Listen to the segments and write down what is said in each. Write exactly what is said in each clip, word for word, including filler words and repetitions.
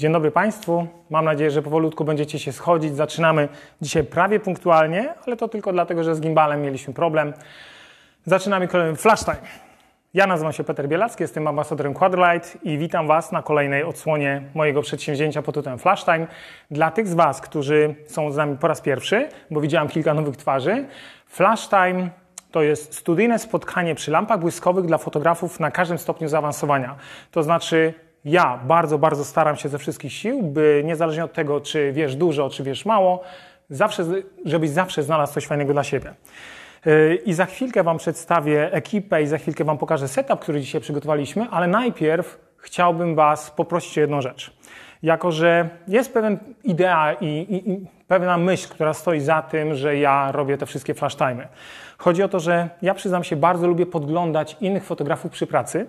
Dzień dobry Państwu. Mam nadzieję, że powolutku będziecie się schodzić. Zaczynamy dzisiaj prawie punktualnie, ale to tylko dlatego, że z gimbalem mieliśmy problem. Zaczynamy kolejny Flash Time. Ja nazywam się Peter Bielacki, jestem ambasadorem Quadrilight i witam Was na kolejnej odsłonie mojego przedsięwzięcia pod tytułem Flash Time. Dla tych z Was, którzy są z nami po raz pierwszy, bo widziałem kilka nowych twarzy, Flash Time to jest studyjne spotkanie przy lampach błyskowych dla fotografów na każdym stopniu zaawansowania. To znaczy ja bardzo, bardzo staram się ze wszystkich sił, by niezależnie od tego, czy wiesz dużo, czy wiesz mało, zawsze, żebyś zawsze znalazł coś fajnego dla siebie. I za chwilkę Wam przedstawię ekipę i za chwilkę Wam pokażę setup, który dzisiaj przygotowaliśmy, ale najpierw chciałbym Was poprosić o jedną rzecz. Jako że jest pewien idea i, i, i pewna myśl, która stoi za tym, że ja robię te wszystkie flash time'y. Chodzi o to, że ja przyznam się, bardzo lubię podglądać innych fotografów przy pracy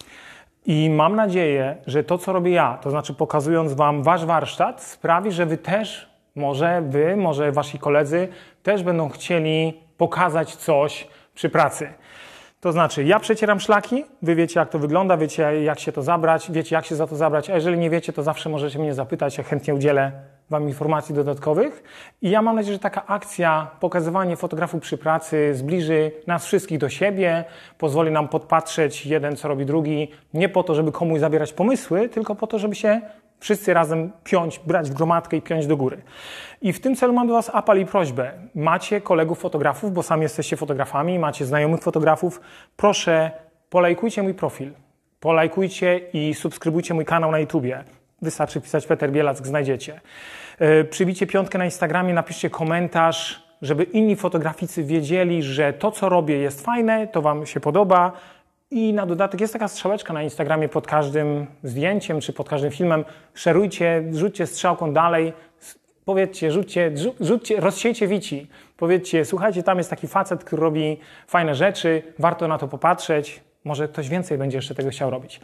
i mam nadzieję, że to, co robię ja, to znaczy pokazując Wam Wasz warsztat, sprawi, że Wy też, może Wy, może Wasi koledzy też będą chcieli pokazać coś przy pracy. To znaczy, ja przecieram szlaki, Wy wiecie, jak to wygląda, wiecie, jak się to zabrać, wiecie, jak się za to zabrać, a jeżeli nie wiecie, to zawsze możecie mnie zapytać, ja chętnie udzielę Wam informacji dodatkowych. I ja mam nadzieję, że taka akcja, pokazywanie fotografów przy pracy zbliży nas wszystkich do siebie, pozwoli nam podpatrzeć jeden, co robi drugi, nie po to, żeby komuś zabierać pomysły, tylko po to, żeby się wszyscy razem piąć, brać w gromadkę i piąć do góry. I w tym celu mam do Was apel i prośbę. Macie kolegów fotografów, bo sami jesteście fotografami, macie znajomych fotografów. Proszę, polajkujcie mój profil. Polajkujcie i subskrybujcie mój kanał na YouTubie. Wystarczy wpisać Peter Bielack, znajdziecie. Yy, przybijcie piątkę na Instagramie, napiszcie komentarz, żeby inni fotograficy wiedzieli, że to, co robię, jest fajne, to Wam się podoba. I na dodatek jest taka strzałeczka na Instagramie pod każdym zdjęciem czy pod każdym filmem. Szerujcie, rzućcie strzałką dalej, powiedzcie, rzućcie, rzućcie, rozsiejcie wici. Powiedzcie, słuchajcie, tam jest taki facet, który robi fajne rzeczy, warto na to popatrzeć. Może ktoś więcej będzie jeszcze tego chciał robić.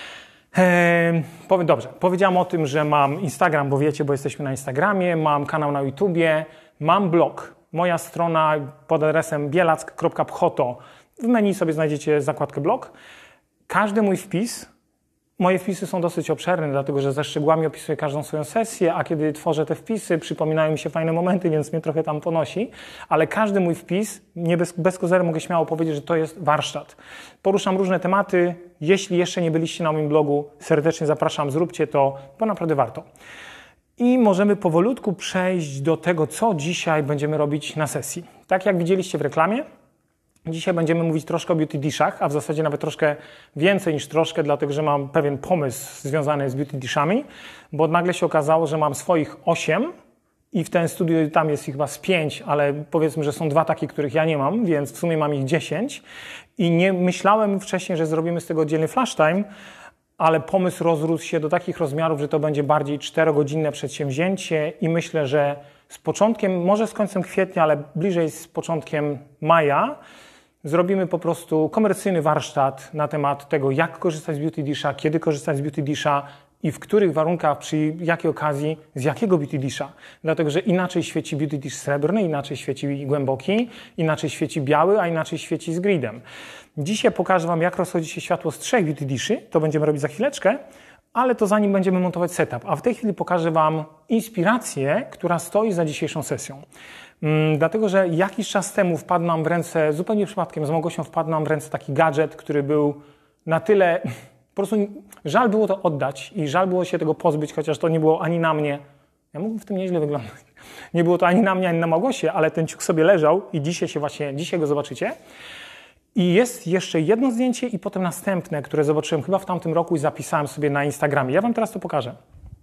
Eee, powiem dobrze, powiedziałam o tym, że mam Instagram, bo wiecie, bo jesteśmy na Instagramie, mam kanał na YouTubie, mam blog. Moja strona pod adresem bielack kropka photo. W menu sobie znajdziecie zakładkę blog. Każdy mój wpis, moje wpisy są dosyć obszerne, dlatego że ze szczegółami opisuję każdą swoją sesję, a kiedy tworzę te wpisy, przypominają mi się fajne momenty, więc mnie trochę tam ponosi. Ale każdy mój wpis, nie bez, bez kozery mogę śmiało powiedzieć, że to jest warsztat. Poruszam różne tematy. Jeśli jeszcze nie byliście na moim blogu, serdecznie zapraszam, zróbcie to, bo naprawdę warto. I możemy powolutku przejść do tego, co dzisiaj będziemy robić na sesji. Tak jak widzieliście w reklamie, dzisiaj będziemy mówić troszkę o beauty dishach, a w zasadzie nawet troszkę więcej niż troszkę, dlatego że mam pewien pomysł związany z beauty dishami, bo nagle się okazało, że mam swoich osiem i w ten studiu tam jest ich chyba z pięć, ale powiedzmy, że są dwa takie, których ja nie mam, więc w sumie mam ich dziesięć i nie myślałem wcześniej, że zrobimy z tego oddzielny flash time, ale pomysł rozrósł się do takich rozmiarów, że to będzie bardziej czterogodzinne przedsięwzięcie i myślę, że z początkiem, może z końcem kwietnia, ale bliżej z początkiem maja, zrobimy po prostu komercyjny warsztat na temat tego, jak korzystać z beauty disha, kiedy korzystać z beauty disha i w których warunkach, przy jakiej okazji, z jakiego beauty disha. Dlatego, że inaczej świeci beauty dish srebrny, inaczej świeci głęboki, inaczej świeci biały, a inaczej świeci z gridem. Dzisiaj pokażę Wam, jak rozchodzi się światło z trzech beauty diszy, to będziemy robić za chwileczkę, ale to zanim będziemy montować setup. A w tej chwili pokażę Wam inspirację, która stoi za dzisiejszą sesją. Hmm, dlatego, że jakiś czas temu wpadł nam w ręce, zupełnie przypadkiem z Małgosią wpadł nam w ręce taki gadżet, który był na tyle, po prostu żal było to oddać i żal było się tego pozbyć, chociaż to nie było ani na mnie. Ja mógłbym w tym nieźle wyglądać. Nie było to ani na mnie, ani na Małgosie, ale ten ciuch sobie leżał i dzisiaj się właśnie, dzisiaj go zobaczycie. I jest jeszcze jedno zdjęcie i potem następne, które zobaczyłem chyba w tamtym roku i zapisałem sobie na Instagramie. Ja Wam teraz to pokażę.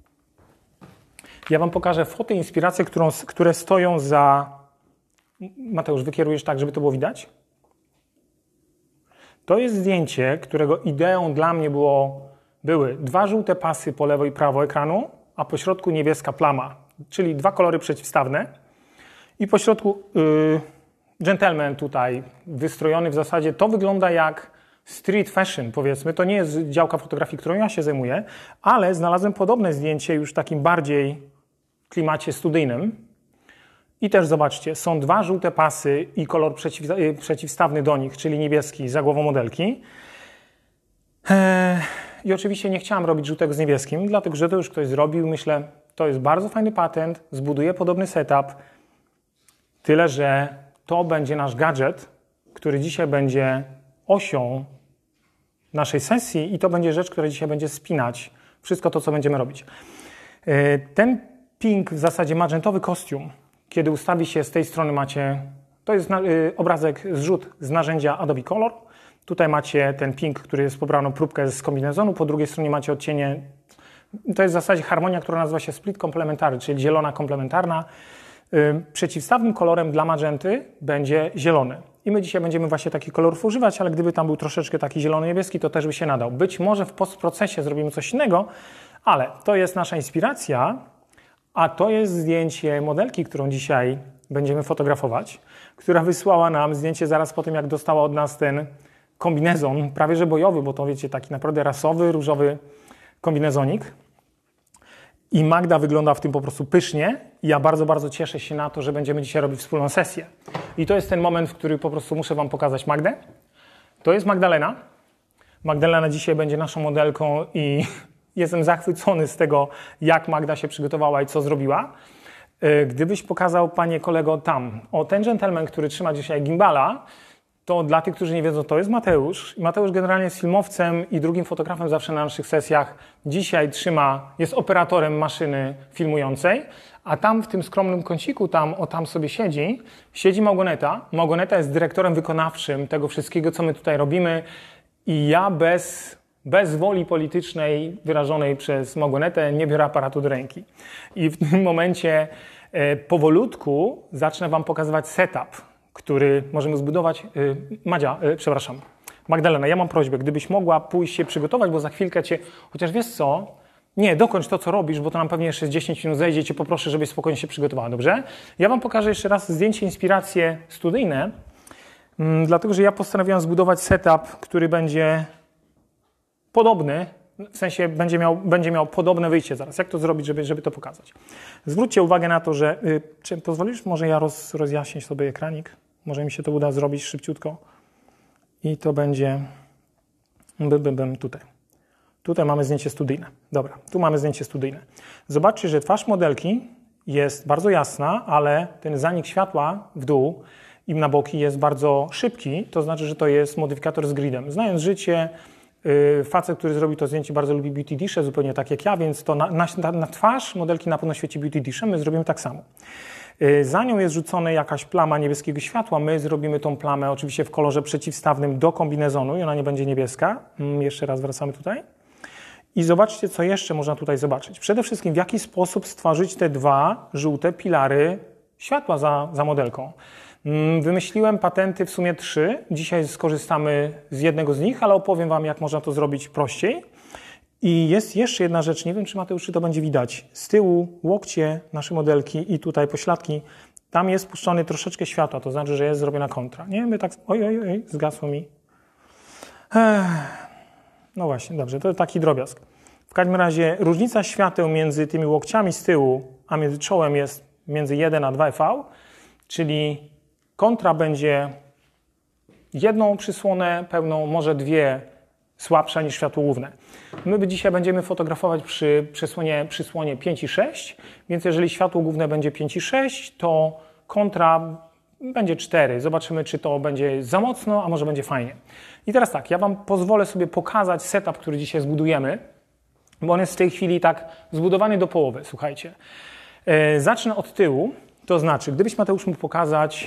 Ja Wam pokażę foty, inspiracje, którą, które stoją za... Mateusz, wykierujesz tak, żeby to było widać? To jest zdjęcie, którego ideą dla mnie było, były dwa żółte pasy po lewo i prawo ekranu, a po środku niebieska plama, czyli dwa kolory przeciwstawne. I po środku yy, gentleman tutaj wystrojony w zasadzie. To wygląda jak street fashion, powiedzmy. To nie jest działka fotografii, którą ja się zajmuję, ale znalazłem podobne zdjęcie już w takim bardziej klimacie studyjnym. I też zobaczcie, są dwa żółte pasy i kolor przeciw, przeciwstawny do nich, czyli niebieski za głową modelki. i oczywiście nie chciałam robić żółtego z niebieskim, dlatego że to już ktoś zrobił. Myślę, to jest bardzo fajny patent, zbuduję podobny setup, tyle że to będzie nasz gadżet, który dzisiaj będzie osią naszej sesji i to będzie rzecz, która dzisiaj będzie spinać wszystko to, co będziemy robić. Ten pink, w zasadzie magentowy kostium, kiedy ustawi się z tej strony macie, to jest obrazek, zrzut z narzędzia Adobe Color. Tutaj macie ten pink, który jest pobraną próbkę z kombinezonu, po drugiej stronie macie odcienie, to jest w zasadzie harmonia, która nazywa się split komplementary, czyli zielona komplementarna. Przeciwstawnym kolorem dla magenty będzie zielony. I my dzisiaj będziemy właśnie takich kolorów używać, ale gdyby tam był troszeczkę taki zielony-niebieski, to też by się nadał. Być może w postprocesie zrobimy coś innego, ale to jest nasza inspiracja, a to jest zdjęcie modelki, którą dzisiaj będziemy fotografować, która wysłała nam zdjęcie zaraz po tym, jak dostała od nas ten kombinezon, prawie że bojowy, bo to wiecie, taki naprawdę rasowy, różowy kombinezonik. I Magda wygląda w tym po prostu pysznie. I ja bardzo, bardzo cieszę się na to, że będziemy dzisiaj robić wspólną sesję. I to jest ten moment, w którym po prostu muszę wam pokazać Magdę. To jest Magdalena. Magdalena dzisiaj będzie naszą modelką i jestem zachwycony z tego, jak Magda się przygotowała i co zrobiła. Gdybyś pokazał, panie kolego, tam, o ten gentleman, który trzyma dzisiaj gimbala, to dla tych, którzy nie wiedzą, to jest Mateusz. I Mateusz generalnie jest filmowcem i drugim fotografem zawsze na naszych sesjach. Dzisiaj trzyma, jest operatorem maszyny filmującej, a tam w tym skromnym kąciku, tam, o tam sobie siedzi, siedzi Małgoneta. Małgoneta jest dyrektorem wykonawczym tego wszystkiego, co my tutaj robimy i ja bez, bez woli politycznej wyrażonej przez Małgonetę nie biorę aparatu do ręki. I w tym momencie e, powolutku zacznę wam pokazywać setup, który możemy zbudować. Madzia, przepraszam, Magdalena, ja mam prośbę, gdybyś mogła pójść się przygotować, bo za chwilkę cię, chociaż wiesz co, nie, dokończ to, co robisz, bo to nam pewnie jeszcze z dziesięć minut zejdzie i cię poproszę, żebyś spokojnie się przygotowała, dobrze? Ja wam pokażę jeszcze raz zdjęcie, inspiracje studyjne, dlatego, że ja postanowiłem zbudować setup, który będzie podobny, w sensie będzie miał, będzie miał podobne wyjście zaraz. Jak to zrobić, żeby, żeby to pokazać? Zwróćcie uwagę na to, że... Yy, czy pozwolisz może ja roz, rozjaśnić sobie ekranik? Może mi się to uda zrobić szybciutko. I to będzie... Bym, bym, bym, tutaj. Tutaj mamy zdjęcie studyjne. Dobra, tu mamy zdjęcie studyjne. Zobaczcie, że twarz modelki jest bardzo jasna, ale ten zanik światła w dół i na boki jest bardzo szybki. To znaczy, że to jest modyfikator z gridem. Znając życie... Facet, który zrobił to zdjęcie, bardzo lubi beauty disze, zupełnie tak jak ja, więc to na, na, na twarz modelki na pewno świeci beauty disze, my zrobimy tak samo. Za nią jest rzucona jakaś plama niebieskiego światła, my zrobimy tą plamę oczywiście w kolorze przeciwstawnym do kombinezonu i ona nie będzie niebieska. Jeszcze raz wracamy tutaj. I zobaczcie, co jeszcze można tutaj zobaczyć. Przede wszystkim, w jaki sposób stworzyć te dwa żółte pilary światła za, za modelką. Wymyśliłem patenty w sumie trzy. Dzisiaj skorzystamy z jednego z nich, ale opowiem wam, jak można to zrobić prościej. I jest jeszcze jedna rzecz, nie wiem, czy Mateusz, czy to będzie widać. Z tyłu łokcie naszej modelki i tutaj pośladki, tam jest puszczony troszeczkę światła, to znaczy, że jest zrobiona kontra. Nie, my tak... Oj, oj, oj, zgasło mi. Ech. No właśnie, dobrze, to taki drobiazg. W każdym razie różnica świateł między tymi łokciami z tyłu, a między czołem jest między jeden a dwa V, czyli kontra będzie jedną przysłonę pełną, może dwie słabsza niż światło główne. My dzisiaj będziemy fotografować przy przysłonie, przysłonie pięć i sześć, więc jeżeli światło główne będzie pięć i sześć, to kontra będzie cztery. Zobaczymy, czy to będzie za mocno, a może będzie fajnie. I teraz tak, ja wam pozwolę sobie pokazać setup, który dzisiaj zbudujemy, bo on jest w tej chwili tak zbudowany do połowy, słuchajcie. Yy, zacznę od tyłu, to znaczy, gdybyś Mateusz mógł pokazać,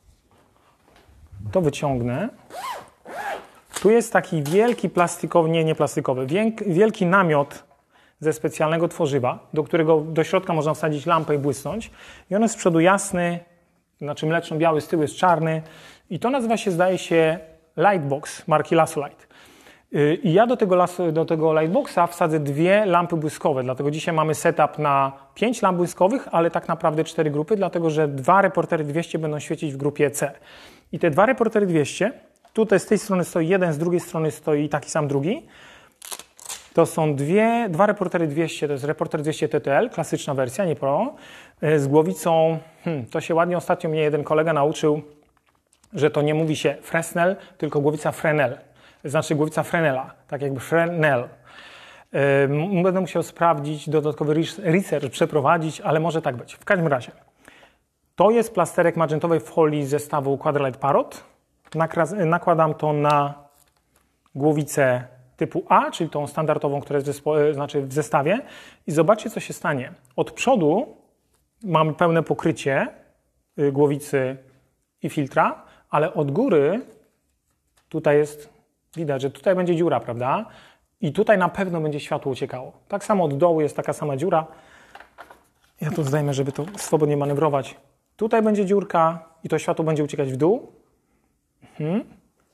to wyciągnę. Tu jest taki wielki plastikowy, nie, nie plastikowy, wielki namiot ze specjalnego tworzywa, do którego do środka można wsadzić lampę i błysnąć. I on jest z przodu jasny, znaczy mleczno-biały, z tyłu jest czarny. I to nazywa się, zdaje się, Lightbox marki Lasolite. I ja do tego, do tego Lightboxa wsadzę dwie lampy błyskowe, dlatego dzisiaj mamy setup na pięć lamp błyskowych, ale tak naprawdę cztery grupy, dlatego że dwa reportery dwieście będą świecić w grupie C. I te dwa reportery dwieście, tutaj z tej strony stoi jeden, z drugiej strony stoi taki sam drugi. To są dwie, dwa reportery dwieście, to jest reporter dwieście T T L, klasyczna wersja, nie Pro, z głowicą, hmm, to się ładnie ostatnio mnie jeden kolega nauczył, że to nie mówi się Fresnel, tylko głowica Fresnel. Znaczy głowica Fresnela, tak jakby Fresnel. Yy, będę musiał sprawdzić, dodatkowy research przeprowadzić, ale może tak być. W każdym razie, to jest plasterek magentowej folii z zestawu Quadralight Parrot. Nakładam to na głowicę typu A, czyli tą standardową, która jest w, zespo- znaczy w zestawie. I zobaczcie, co się stanie. Od przodu mamy pełne pokrycie głowicy i filtra, ale od góry tutaj jest, widać, że tutaj będzie dziura, prawda? I tutaj na pewno będzie światło uciekało. Tak samo od dołu jest taka sama dziura. Ja tu zdejmę, żeby to swobodnie manewrować. Tutaj będzie dziurka i to światło będzie uciekać w dół. Mhm.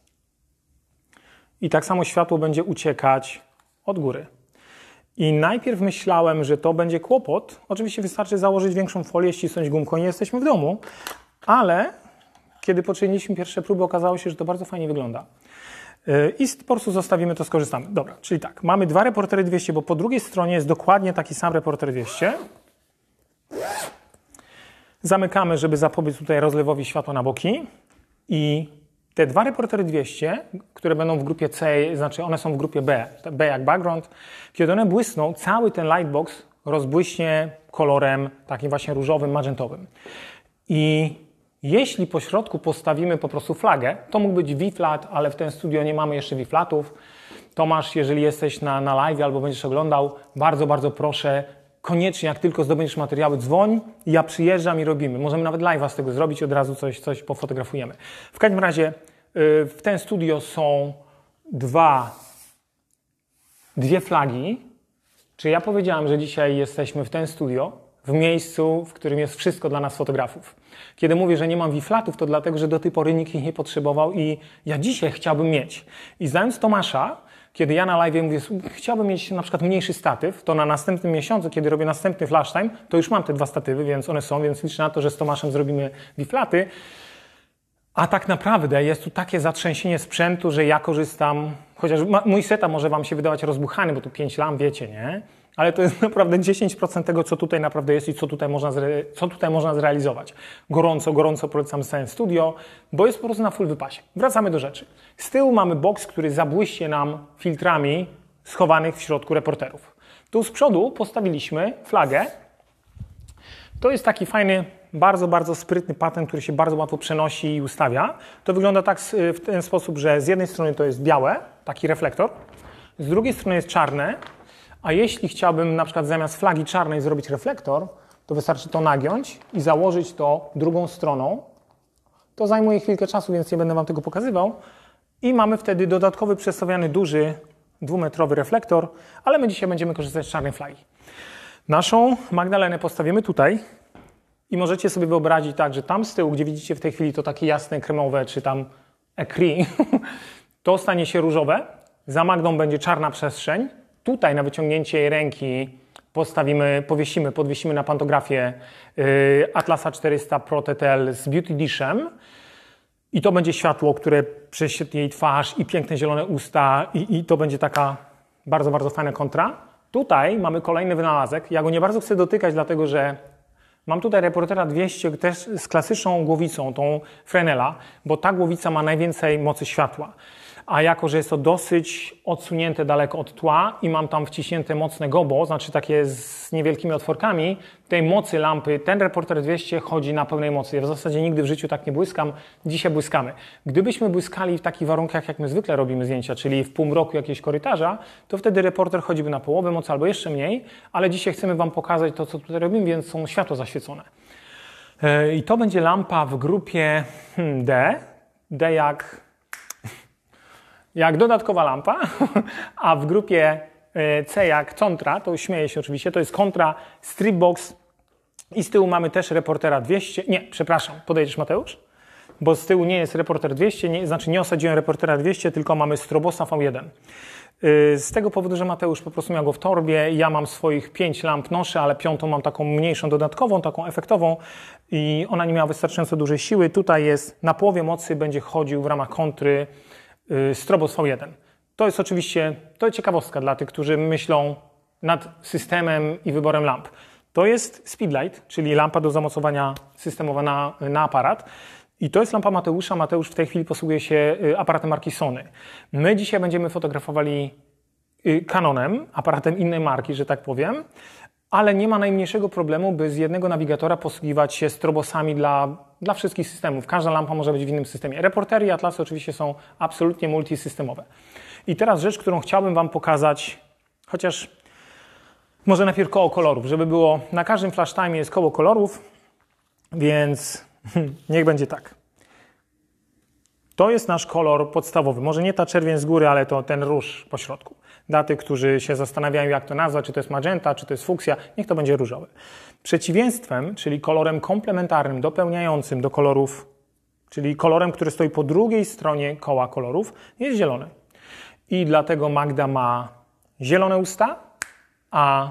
I tak samo światło będzie uciekać od góry. I najpierw myślałem, że to będzie kłopot. Oczywiście wystarczy założyć większą folię, ścisnąć gumką i jesteśmy w domu. Ale kiedy poczyniliśmy pierwsze próby, okazało się, że to bardzo fajnie wygląda. I po prostu zostawimy to, skorzystamy. Dobra, czyli tak, mamy dwa reportery dwieście, bo po drugiej stronie jest dokładnie taki sam reporter dwieście. Zamykamy, żeby zapobiec tutaj rozlewowi światła na boki. I te dwa reportery dwieście, które będą w grupie C, znaczy one są w grupie B, B jak background, kiedy one błysną, cały ten lightbox rozbłyśnie kolorem takim właśnie różowym, magentowym. I jeśli po środku postawimy po prostu flagę, to mógł być V-flat, ale w tym studio nie mamy jeszcze V-flatów. Tomasz, jeżeli jesteś na, na live albo będziesz oglądał, bardzo, bardzo proszę, koniecznie jak tylko zdobędziesz materiały, dzwoń, ja przyjeżdżam i robimy. Możemy nawet live'a z tego zrobić, od razu coś, coś pofotografujemy. W każdym razie yy, w tym studio są dwa, dwie flagi. Czy ja powiedziałem, że dzisiaj jesteśmy w tym studio, w miejscu, w którym jest wszystko dla nas fotografów. Kiedy mówię, że nie mam V-flatów, to dlatego, że do tej pory nikt ich nie potrzebował i ja dzisiaj chciałbym mieć. I znając Tomasza, kiedy ja na live mówię, chciałbym mieć na przykład mniejszy statyw, to na następnym miesiącu, kiedy robię następny flash time, to już mam te dwa statywy, więc one są, więc liczę na to, że z Tomaszem zrobimy V-flaty. A tak naprawdę jest tu takie zatrzęsienie sprzętu, że ja korzystam, chociaż mój setup może wam się wydawać rozbuchany, bo tu pięć lamp, wiecie, nie? Ale to jest naprawdę dziesięć procent tego, co tutaj naprawdę jest i co tutaj można, zre, co tutaj można zrealizować. Gorąco, gorąco polecam całe studio, bo jest po prostu na full wypasie. Wracamy do rzeczy. Z tyłu mamy boks, który zabłyśnie nam filtrami schowanych w środku reporterów. Tu z przodu postawiliśmy flagę. To jest taki fajny, bardzo, bardzo sprytny patent, który się bardzo łatwo przenosi i ustawia. To wygląda tak w ten sposób, że z jednej strony to jest białe, taki reflektor, z drugiej strony jest czarne. A jeśli chciałbym na przykład zamiast flagi czarnej zrobić reflektor, to wystarczy to nagiąć i założyć to drugą stroną. To zajmuje chwilkę czasu, więc nie będę wam tego pokazywał. I mamy wtedy dodatkowy przestawiany duży dwumetrowy reflektor, ale my dzisiaj będziemy korzystać z czarnej flagi. Naszą Magdalenę postawimy tutaj i możecie sobie wyobrazić tak, że tam z tyłu, gdzie widzicie w tej chwili to takie jasne, kremowe, czy tam ecri, to stanie się różowe. Za Magdą będzie czarna przestrzeń. Tutaj na wyciągnięcie jej ręki postawimy, powiesimy, podwiesimy na pantografię yy, Atlasa czterysta Pro T T L z Beauty Dishem i to będzie światło, które prześwietli jej twarz i piękne zielone usta i, i to będzie taka bardzo, bardzo fajna kontra. Tutaj mamy kolejny wynalazek. Ja go nie bardzo chcę dotykać, dlatego że mam tutaj reportera dwieście też z klasyczną głowicą, tą Fresnela, bo ta głowica ma najwięcej mocy światła. A jako, że jest to dosyć odsunięte daleko od tła i mam tam wciśnięte mocne gobo, znaczy takie z niewielkimi otworkami, tej mocy lampy, ten reporter dwieście chodzi na pełnej mocy. Ja w zasadzie nigdy w życiu tak nie błyskam, dzisiaj błyskamy. Gdybyśmy błyskali w takich warunkach, jak my zwykle robimy zdjęcia, czyli w półmroku jakiegoś korytarza, to wtedy reporter chodziłby na połowę mocy albo jeszcze mniej, ale dzisiaj chcemy wam pokazać to, co tutaj robimy, więc są światło zaświecone. I to będzie lampa w grupie D, D jak... jak dodatkowa lampa, a w grupie C jak kontra, to śmieję się oczywiście, to jest kontra stripbox i z tyłu mamy też reportera dwieście, nie, przepraszam, podejdziesz Mateusz? Bo z tyłu nie jest reporter dwieście, nie, znaczy nie osadziłem reportera dwieście, tylko mamy Strobosa V jeden. Z tego powodu, że Mateusz po prostu miał go w torbie, ja mam swoich pięć lamp noszę, ale piątą mam taką mniejszą, dodatkową, taką efektową i ona nie miała wystarczająco dużej siły. Tutaj jest na połowie mocy, będzie chodził w ramach kontry Strobos V jeden. To jest oczywiście, to jest ciekawostka dla tych, którzy myślą nad systemem i wyborem lamp. To jest Speedlight, czyli lampa do zamocowania systemowa na, na aparat. I to jest lampa Mateusza. Mateusz w tej chwili posługuje się aparatem marki Sony. My dzisiaj będziemy fotografowali Canonem, aparatem innej marki, że tak powiem, ale nie ma najmniejszego problemu, by z jednego nawigatora posługiwać się strobosami dla, dla wszystkich systemów. Każda lampa może być w innym systemie. Reportery i atlasy oczywiście są absolutnie multisystemowe. I teraz rzecz, którą chciałbym Wam pokazać, chociaż może najpierw koło kolorów, żeby było, na każdym flash time jest koło kolorów, więc niech będzie tak. To jest nasz kolor podstawowy. Może nie ta czerwień z góry, ale to ten róż po środku. Dla tych, którzy się zastanawiają, jak to nazwać, czy to jest magenta, czy to jest fuksja, niech to będzie różowy. Przeciwieństwem, czyli kolorem komplementarnym, dopełniającym do kolorów, czyli kolorem, który stoi po drugiej stronie koła kolorów, jest zielony. I dlatego Magda ma zielone usta, a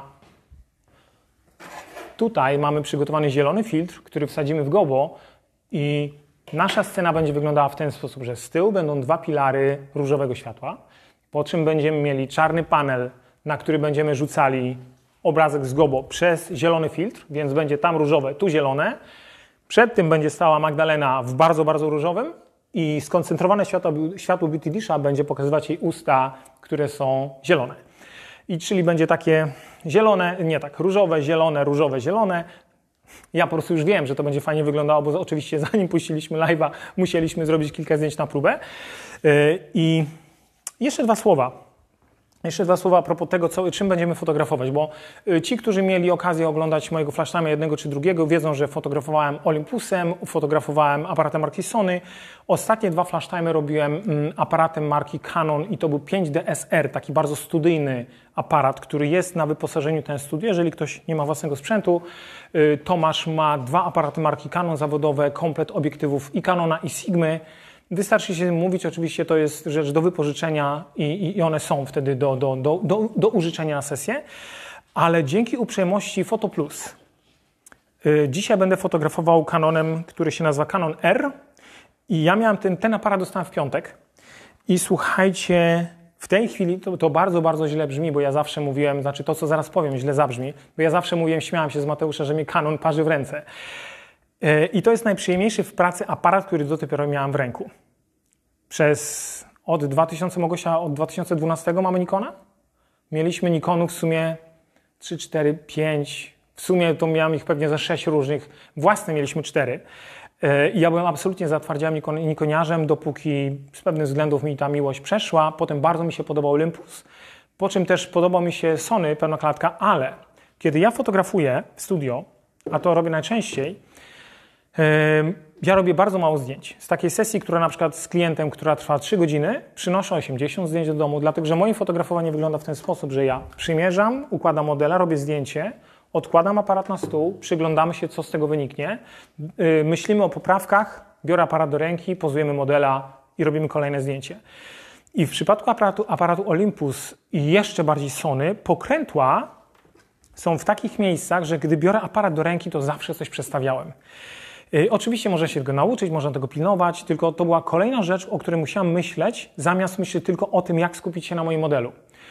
tutaj mamy przygotowany zielony filtr, który wsadzimy w gobo i nasza scena będzie wyglądała w ten sposób, że z tyłu będą dwa pilary różowego światła, po czym będziemy mieli czarny panel, na który będziemy rzucali obrazek z gobo przez zielony filtr, więc będzie tam różowe, tu zielone. Przed tym będzie stała Magdalena w bardzo, bardzo różowym i skoncentrowane światło, światło Beauty Disha będzie pokazywać jej usta, które są zielone. I czyli będzie takie zielone, nie tak, różowe, zielone, różowe, zielone. Ja po prostu już wiem, że to będzie fajnie wyglądało, bo oczywiście zanim puściliśmy live'a, musieliśmy zrobić kilka zdjęć na próbę. I jeszcze dwa słowa. Jeszcze dwa słowa a propos tego, co, czym będziemy fotografować, bo ci, którzy mieli okazję oglądać mojego flashtime jednego czy drugiego, wiedzą, że fotografowałem Olympusem, fotografowałem aparatem marki Sony. Ostatnie dwa flashtime robiłem aparatem marki Canon i to był pięć D S R, taki bardzo studyjny aparat, który jest na wyposażeniu ten studio. Jeżeli ktoś nie ma własnego sprzętu, Tomasz ma dwa aparaty marki Canon zawodowe, komplet obiektywów i Canona i Sigmy. Wystarczy się mówić, oczywiście to jest rzecz do wypożyczenia i, i one są wtedy do, do, do, do, do użyczenia na sesję, ale dzięki uprzejmości Fotoplus yy, dzisiaj będę fotografował Canonem, który się nazywa Canon R i ja miałem ten, ten aparat dostałem w piątek i słuchajcie, w tej chwili to, to bardzo, bardzo źle brzmi, bo ja zawsze mówiłem, znaczy to, co zaraz powiem, źle zabrzmi, bo ja zawsze mówiłem, śmiałem się z Mateusza, że mi Canon parzy w ręce. I to jest najprzyjemniejszy w pracy aparat, który do tej pory miałem w ręku. Przez od dwa tysiące, Małgosia, od dwa tysiące dwunastego mamy Nikona? Mieliśmy Nikonów w sumie trzy, cztery, pięć. W sumie to miałem ich pewnie ze sześć różnych. Własne mieliśmy cztery. I ja byłem absolutnie zatwardziałym nikoniarzem, dopóki z pewnych względów mi ta miłość przeszła. Potem bardzo mi się podobał Olympus, po czym też podobał mi się Sony pełnoklatka, ale kiedy ja fotografuję w studio, a to robię najczęściej, ja robię bardzo mało zdjęć. Z takiej sesji, która na przykład z klientem, która trwa trzy godziny, przynoszę osiemdziesiąt zdjęć do domu, dlatego że moje fotografowanie wygląda w ten sposób, że ja przymierzam, układam modela, robię zdjęcie, odkładam aparat na stół, przyglądamy się, co z tego wyniknie, myślimy o poprawkach, biorę aparat do ręki, pozujemy modela i robimy kolejne zdjęcie. I w przypadku aparatu, aparatu Olympus i jeszcze bardziej Sony, pokrętła są w takich miejscach, że gdy biorę aparat do ręki, to zawsze coś przestawiałem. Yy, oczywiście można się tego nauczyć, można tego pilnować, tylko to była kolejna rzecz, o której musiałem myśleć, zamiast myśleć tylko o tym, jak skupić się na moim modelu.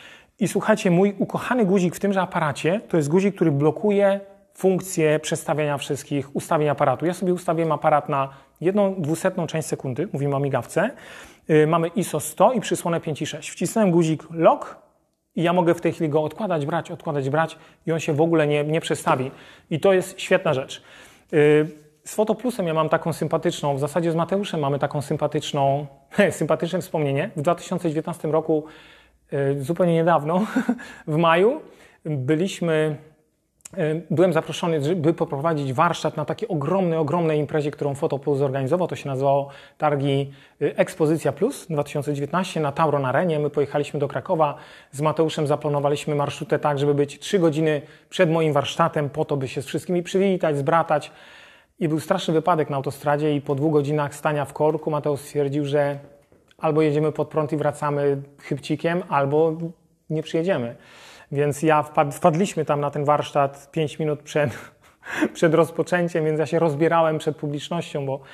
I słuchajcie, mój ukochany guzik w tymże aparacie to jest guzik, który blokuje funkcję przestawiania wszystkich ustawień aparatu. Ja sobie ustawiłem aparat na jedną dwusetną część sekundy, mówimy o migawce. Yy, mamy I S O sto i przysłonę pięć i sześć. Wcisnąłem guzik lock i ja mogę w tej chwili go odkładać, brać, odkładać, brać i on się w ogóle nie, nie przestawi. I to jest świetna rzecz. Yy, Z Fotoplusem ja mam taką sympatyczną, w zasadzie z Mateuszem mamy taką sympatyczną, sympatyczne wspomnienie. W dwa tysiące dziewiętnastym roku, zupełnie niedawno, w maju, byliśmy, byłem zaproszony, by poprowadzić warsztat na takiej ogromnej, ogromnej imprezie, którą Fotoplus zorganizował. To się nazywało Targi Ekspozycja Plus dwa tysiące dziewiętnaście na Tauron Arenie. My pojechaliśmy do Krakowa. Z Mateuszem zaplanowaliśmy marszrutę tak, żeby być trzy godziny przed moim warsztatem, po to, by się z wszystkimi przywitać, zbratać. I był straszny wypadek na autostradzie i po dwóch godzinach stania w korku Mateusz stwierdził, że albo jedziemy pod prąd i wracamy chybcikiem, albo nie przyjedziemy. Więc ja wpad, wpadliśmy tam na ten warsztat pięć minut przed, przed rozpoczęciem, więc ja się rozbierałem przed publicznością, bo...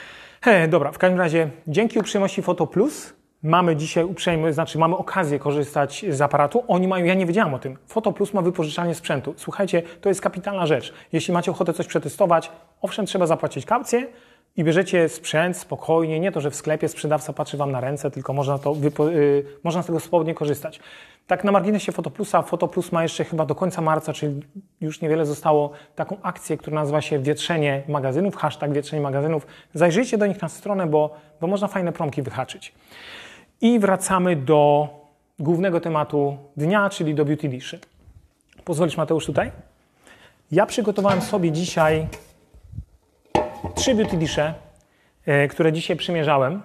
He, dobra, w każdym razie dzięki uprzejmości Fotoplus mamy dzisiaj uprzejmość, znaczy mamy okazję korzystać z aparatu. Oni mają, ja nie wiedziałam o tym, Fotoplus ma wypożyczalnię sprzętu. Słuchajcie, to jest kapitalna rzecz. Jeśli macie ochotę coś przetestować, owszem, trzeba zapłacić kaucję i bierzecie sprzęt spokojnie, nie to, że w sklepie sprzedawca patrzy wam na ręce, tylko można, to wypo, yy, można z tego swobodnie korzystać. Tak na marginesie Fotoplusa, Fotoplus ma jeszcze chyba do końca marca, czyli już niewiele zostało, taką akcję, która nazywa się Wietrzenie Magazynów, hashtag Wietrzenie Magazynów. Zajrzyjcie do nich na stronę, bo, bo można fajne promki wyhaczyć. I wracamy do głównego tematu dnia, czyli do Beauty Dish. Pozwolisz, Mateusz, tutaj? Ja przygotowałem sobie dzisiaj trzy Beauty Dish'e, które dzisiaj przymierzałem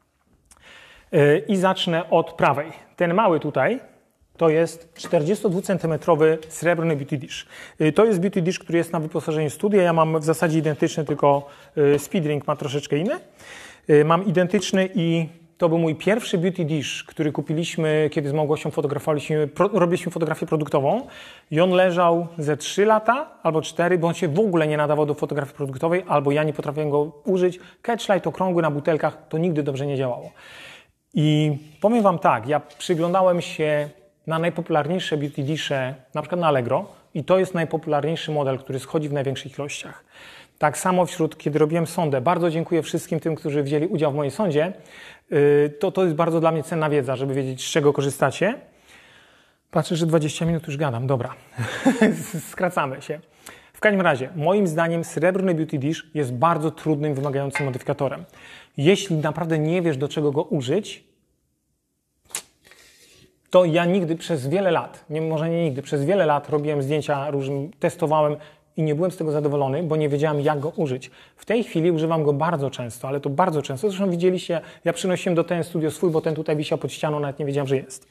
i zacznę od prawej. Ten mały tutaj to jest czterdziestodwucentymetrowy srebrny Beauty Dish. To jest Beauty Dish, który jest na wyposażeniu studia. Ja mam w zasadzie identyczny, tylko Speedring ma troszeczkę inny. Mam identyczny i to był mój pierwszy Beauty Dish, który kupiliśmy, kiedy z Małgosią fotografowaliśmy, pro, robiliśmy fotografię produktową i on leżał ze trzy lata albo cztery, bo on się w ogóle nie nadawał do fotografii produktowej, albo ja nie potrafiłem go użyć. Catchlight okrągły na butelkach, to nigdy dobrze nie działało. I powiem wam tak, ja przyglądałem się na najpopularniejsze Beauty Dish'e, na przykład na Allegro, i to jest najpopularniejszy model, który schodzi w największych ilościach. Tak samo wśród, kiedy robiłem sondę, bardzo dziękuję wszystkim tym, którzy wzięli udział w mojej sondzie. To, to jest bardzo dla mnie cenna wiedza, żeby wiedzieć, z czego korzystacie. Patrzę, że dwadzieścia minut już gadam. Dobra, skracamy się. W każdym razie, moim zdaniem srebrny Beauty Dish jest bardzo trudnym, wymagającym modyfikatorem. Jeśli naprawdę nie wiesz, do czego go użyć, to ja nigdy przez wiele lat, nie, może nie nigdy, przez wiele lat robiłem zdjęcia różnym, testowałem i nie byłem z tego zadowolony, bo nie wiedziałem, jak go użyć. W tej chwili używam go bardzo często, ale to bardzo często. Zresztą widzieliście, ja przynosiłem do ten studio swój, bo ten tutaj wisiał pod ścianą, nawet nie wiedziałem, że jest.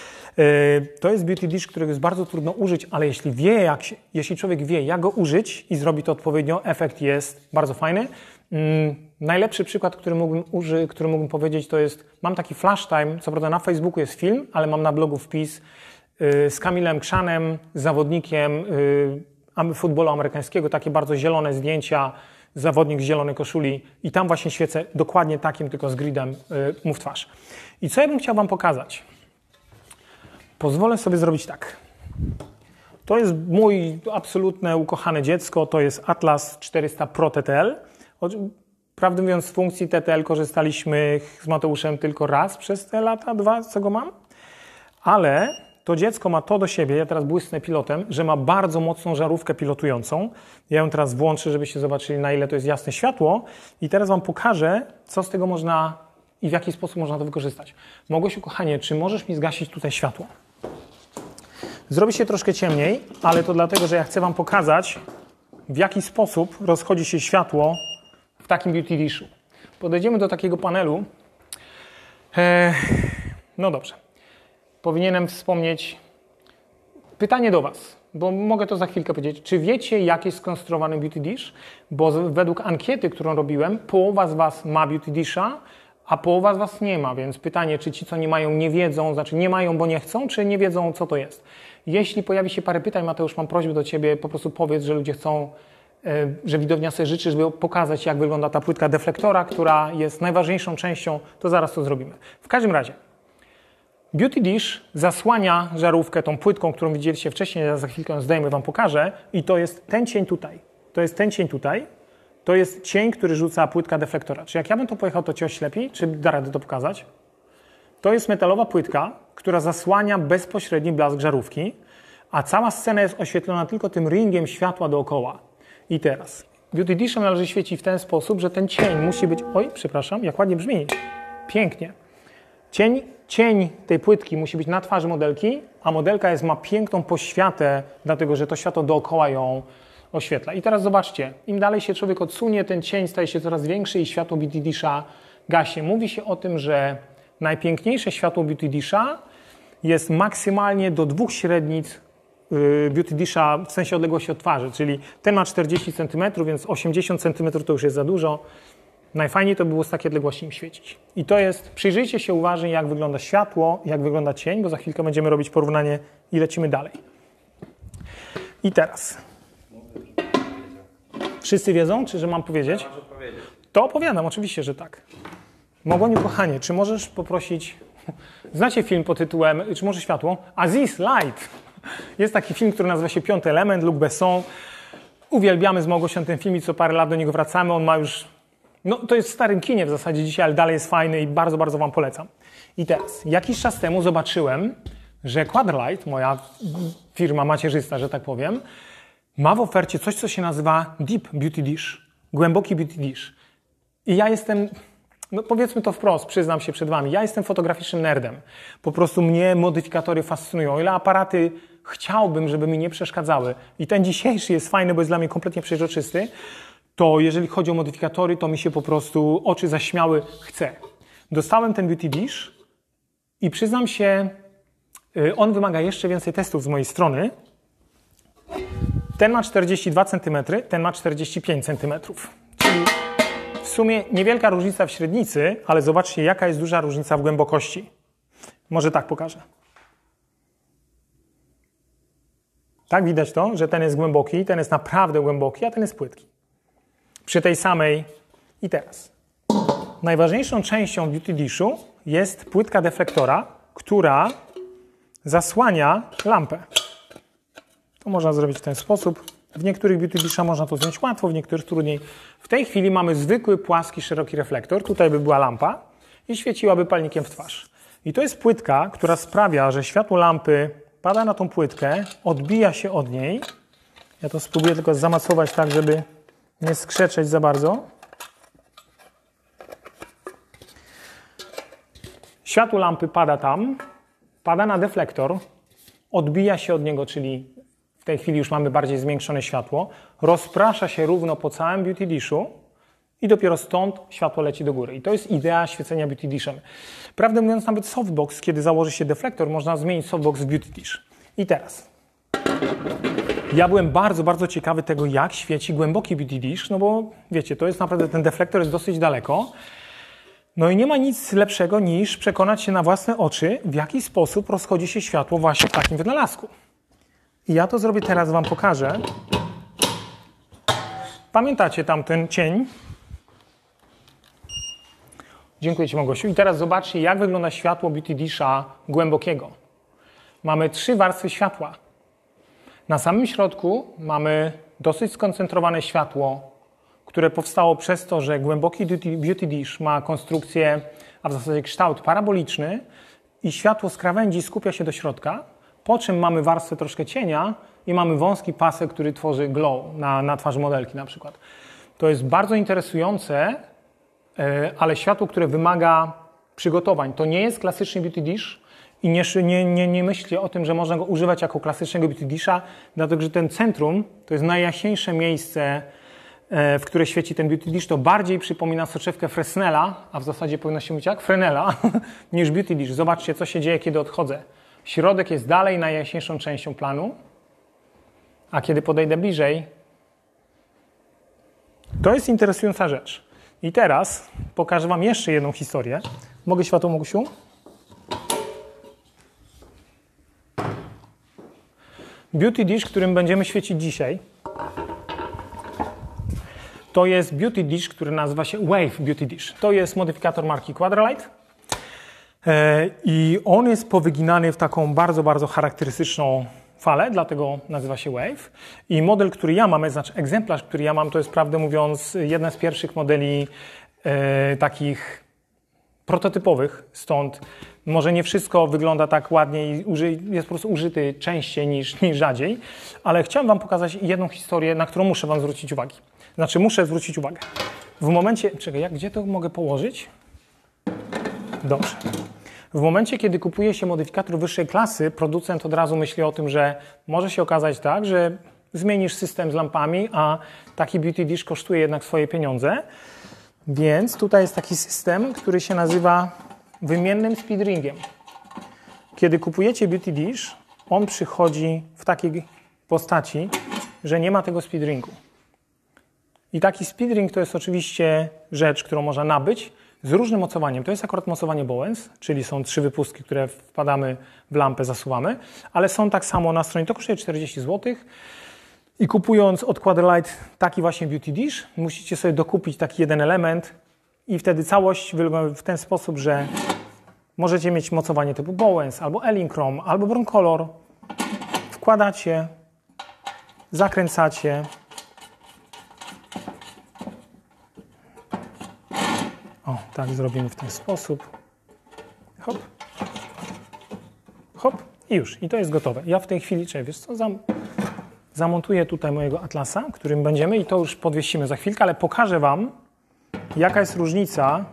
To jest Beauty Dish, którego jest bardzo trudno użyć, ale jeśli wie, jak się, jeśli człowiek wie, jak go użyć i zrobi to odpowiednio, efekt jest bardzo fajny. Hmm, najlepszy przykład, który mógłbym, uży, który mógłbym powiedzieć, to jest, mam taki flash time, co prawda na Facebooku jest film, ale mam na blogu wpis yy, z Kamilem Krzanem, zawodnikiem yy, futbolu amerykańskiego, takie bardzo zielone zdjęcia, zawodnik z zielonej koszuli i tam właśnie świecę dokładnie takim, tylko z gridem yy, mu w twarz. I co ja bym chciał wam pokazać? Pozwolę sobie zrobić tak. To jest mój absolutne ukochane dziecko, to jest Atlas czterysta Pro T T L. Prawdę mówiąc, z funkcji T T L korzystaliśmy z Mateuszem tylko raz przez te lata, dwa, co go mam. Ale to dziecko ma to do siebie, ja teraz błysnę pilotem, że ma bardzo mocną żarówkę pilotującą. Ja ją teraz włączę, żebyście zobaczyli, na ile to jest jasne światło. I teraz wam pokażę, co z tego można i w jaki sposób można to wykorzystać. Małgosiu, kochanie, czy możesz mi zgasić tutaj światło? Zrobi się troszkę ciemniej, ale to dlatego, że ja chcę wam pokazać, w jaki sposób rozchodzi się światło w takim Beauty Dishu. Podejdziemy do takiego panelu. Eee, no dobrze. Powinienem wspomnieć pytanie do was, bo mogę to za chwilkę powiedzieć. Czy wiecie, jak jest skonstruowany Beauty Dish? Bo według ankiety, którą robiłem, połowa z was ma Beauty Disha, a połowa z was nie ma, więc pytanie, czy ci, co nie mają, nie wiedzą, znaczy nie mają, bo nie chcą, czy nie wiedzą, co to jest. Jeśli pojawi się parę pytań, Mateusz, mam prośbę do ciebie, po prostu powiedz, że ludzie chcą, że widownia sobie życzy, żeby pokazać, jak wygląda ta płytka deflektora, która jest najważniejszą częścią, to zaraz to zrobimy. W każdym razie, Beauty Dish zasłania żarówkę tą płytką, którą widzieliście wcześniej, ja za chwilkę ją zdejmę, wam pokażę, i to jest ten cień tutaj. To jest ten cień tutaj. To jest cień, który rzuca płytka deflektora. Czy jak ja bym to pojechał, to cię oślepi? Czy da radę to pokazać? To jest metalowa płytka, która zasłania bezpośredni blask żarówki, a cała scena jest oświetlona tylko tym ringiem światła dookoła. I teraz, Beauty Dishem należy świecić w ten sposób, że ten cień musi być... Oj, przepraszam, jak ładnie brzmi. Pięknie. Cień, cień tej płytki musi być na twarzy modelki, a modelka jest, ma piękną poświatę, dlatego że to światło dookoła ją oświetla. I teraz zobaczcie, im dalej się człowiek odsunie, ten cień staje się coraz większy i światło Beauty Disha gaśnie. Mówi się o tym, że najpiękniejsze światło Beauty Disha jest maksymalnie do dwóch średnic Beauty Disha w sensie odległości od twarzy, czyli ten ma czterdzieści centymetrów, więc osiemdziesiąt centymetrów to już jest za dużo. Najfajniej to było z takiej odległości im świecić. I to jest, przyjrzyjcie się uważnie, jak wygląda światło, jak wygląda cień, bo za chwilkę będziemy robić porównanie i lecimy dalej. I teraz. Wszyscy wiedzą, czy że mam powiedzieć? To opowiadam, oczywiście, że tak. Mogoniu, kochanie, czy możesz poprosić... Znacie film pod tytułem, czy może światło? Aziz, light! Jest taki film, który nazywa się Piąty Element, Luc Besson. Uwielbiamy z Małgosią ten film i co parę lat do niego wracamy. On ma już No to jest w starym kinie w zasadzie dzisiaj, ale dalej jest fajny i bardzo, bardzo Wam polecam. I teraz, jakiś czas temu zobaczyłem, że Quadralight, moja firma macierzysta, że tak powiem, ma w ofercie coś, co się nazywa Deep Beauty Dish, głęboki Beauty Dish. I ja jestem, no powiedzmy to wprost, przyznam się przed Wami, ja jestem fotograficznym nerdem. Po prostu mnie modyfikatory fascynują. O ile aparaty chciałbym, żeby mi nie przeszkadzały i ten dzisiejszy jest fajny, bo jest dla mnie kompletnie przeźroczysty, to jeżeli chodzi o modyfikatory, to mi się po prostu oczy zaśmiały, chcę. Dostałem ten Beauty Dish i przyznam się, on wymaga jeszcze więcej testów z mojej strony. Ten ma czterdzieści dwa centymetry, ten ma czterdzieści pięć centymetrów. Czyli w sumie niewielka różnica w średnicy, ale zobaczcie, jaka jest duża różnica w głębokości. Może tak pokażę. Tak widać to, że ten jest głęboki, ten jest naprawdę głęboki, a ten jest płytki. Przy tej samej i teraz. Najważniejszą częścią Beauty Dishu jest płytka deflektora, która zasłania lampę. To można zrobić w ten sposób. W niektórych Beauty Disha można to zdjąć łatwo, w niektórych trudniej. W tej chwili mamy zwykły, płaski, szeroki reflektor. Tutaj by była lampa i świeciłaby palnikiem w twarz. I to jest płytka, która sprawia, że światło lampy pada na tą płytkę, odbija się od niej. Ja to spróbuję tylko zamasować tak, żeby nie skrzeczeć za bardzo. Światło lampy pada tam, pada na deflektor, odbija się od niego, czyli w tej chwili już mamy bardziej zmiękczone światło, rozprasza się równo po całym Beauty Dishu i dopiero stąd światło leci do góry. I to jest idea świecenia Beauty Dishem. Prawdę mówiąc, nawet softbox, kiedy założy się deflektor, można zmienić softbox w Beauty Dish. I teraz. Ja byłem bardzo, bardzo ciekawy tego, jak świeci głęboki Beauty Dish, no bo wiecie, to jest naprawdę, ten deflektor jest dosyć daleko. No i nie ma nic lepszego niż przekonać się na własne oczy, w jaki sposób rozchodzi się światło właśnie w takim wynalazku. I ja to zrobię teraz, Wam pokażę. Pamiętacie tam ten cień? Dziękuję Ci, Małgosiu. I teraz zobaczcie, jak wygląda światło Beauty Disha głębokiego. Mamy trzy warstwy światła. Na samym środku mamy dosyć skoncentrowane światło, które powstało przez to, że głęboki Beauty Dish ma konstrukcję, a w zasadzie kształt paraboliczny i światło z krawędzi skupia się do środka, po czym mamy warstwę troszkę cienia i mamy wąski pasek, który tworzy glow na, na twarzy modelki na przykład. To jest bardzo interesujące, ale światło, które wymaga przygotowań. To nie jest klasyczny Beauty Dish i nie, nie, nie, nie myślcie o tym, że można go używać jako klasycznego Beauty Disha, dlatego że ten centrum to jest najjaśniejsze miejsce, w które świeci ten Beauty Dish. To bardziej przypomina soczewkę Fresnela, a w zasadzie powinno się mówić jak Fresnela, niż Beauty Dish. Zobaczcie, co się dzieje, kiedy odchodzę. Środek jest dalej najjaśniejszą częścią planu, a kiedy podejdę bliżej, to jest interesująca rzecz. I teraz pokażę Wam jeszcze jedną historię. Mogę światło, Mogusiu? Beauty Dish, którym będziemy świecić dzisiaj, to jest Beauty Dish, który nazywa się Wave Beauty Dish. To jest modyfikator marki Quadralight i on jest powyginany w taką bardzo, bardzo charakterystyczną falę, dlatego nazywa się Wave. I model, który ja mam, znaczy egzemplarz, który ja mam, to jest, prawdę mówiąc, jedna z pierwszych modeli e, takich prototypowych, stąd może nie wszystko wygląda tak ładnie i jest po prostu użyty częściej niż, niż rzadziej, ale chciałem Wam pokazać jedną historię, na którą muszę Wam zwrócić uwagę. Znaczy, muszę zwrócić uwagę. W momencie... Czekaj, jak, gdzie to mogę położyć? Dobrze. W momencie, kiedy kupuje się modyfikator wyższej klasy, producent od razu myśli o tym, że może się okazać tak, że zmienisz system z lampami, a taki Beauty Dish kosztuje jednak swoje pieniądze. Więc tutaj jest taki system, który się nazywa wymiennym speedringiem. Kiedy kupujecie Beauty Dish, on przychodzi w takiej postaci, że nie ma tego speedringu. I taki speedring to jest oczywiście rzecz, którą można nabyć z różnym mocowaniem. To jest akurat mocowanie Bowens, czyli są trzy wypustki, które wpadamy w lampę, zasuwamy, ale są tak samo na stronie, to kosztuje czterdzieści złotych. I kupując od Quadralight taki właśnie Beauty Dish, musicie sobie dokupić taki jeden element i wtedy całość wygląda w ten sposób, że możecie mieć mocowanie typu Bowens, albo Elinchrom, albo Broncolor. Wkładacie, zakręcacie Tak, zrobimy w ten sposób. Hop. Hop. I już. I to jest gotowe. Ja w tej chwili, czy wiesz co, zam, zamontuję tutaj mojego atlasa, którym będziemy i to już podwiesimy za chwilkę, ale pokażę wam, jaka jest różnica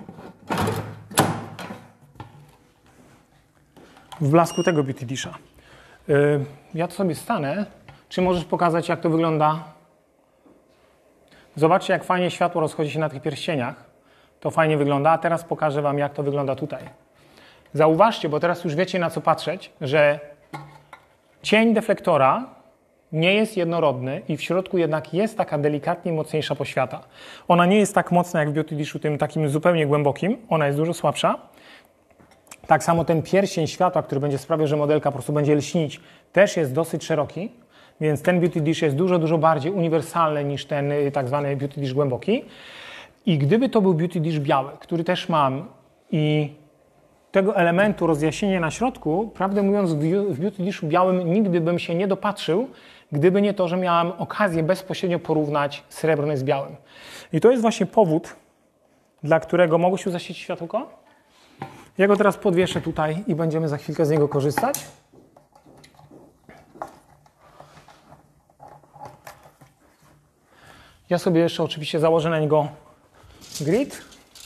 w blasku tego Beauty Disha. Yy, ja to sobie stanę. Czy możesz pokazać, jak to wygląda? Zobaczcie, jak fajnie światło rozchodzi się na tych pierścieniach. To fajnie wygląda, a teraz pokażę wam, jak to wygląda tutaj. Zauważcie, bo teraz już wiecie, na co patrzeć, że cień deflektora nie jest jednorodny i w środku jednak jest taka delikatnie mocniejsza poświata. Ona nie jest tak mocna jak w Beauty Dishu, tym takim zupełnie głębokim. Ona jest dużo słabsza. Tak samo ten pierścień światła, który będzie sprawiał, że modelka po prostu będzie lśnić, też jest dosyć szeroki. Więc ten Beauty Dish jest dużo, dużo bardziej uniwersalny niż ten tak zwany Beauty Dish głęboki. I gdyby to był Beauty Dish biały, który też mam i tego elementu rozjaśnienia na środku, prawdę mówiąc, w Beauty Dishu białym nigdy bym się nie dopatrzył, gdyby nie to, że miałem okazję bezpośrednio porównać srebrny z białym. I to jest właśnie powód, dla którego... Mogłeś tu zaświecić światełko? Ja go teraz podwieszę tutaj i będziemy za chwilkę z niego korzystać. Ja sobie jeszcze oczywiście założę na niego grid.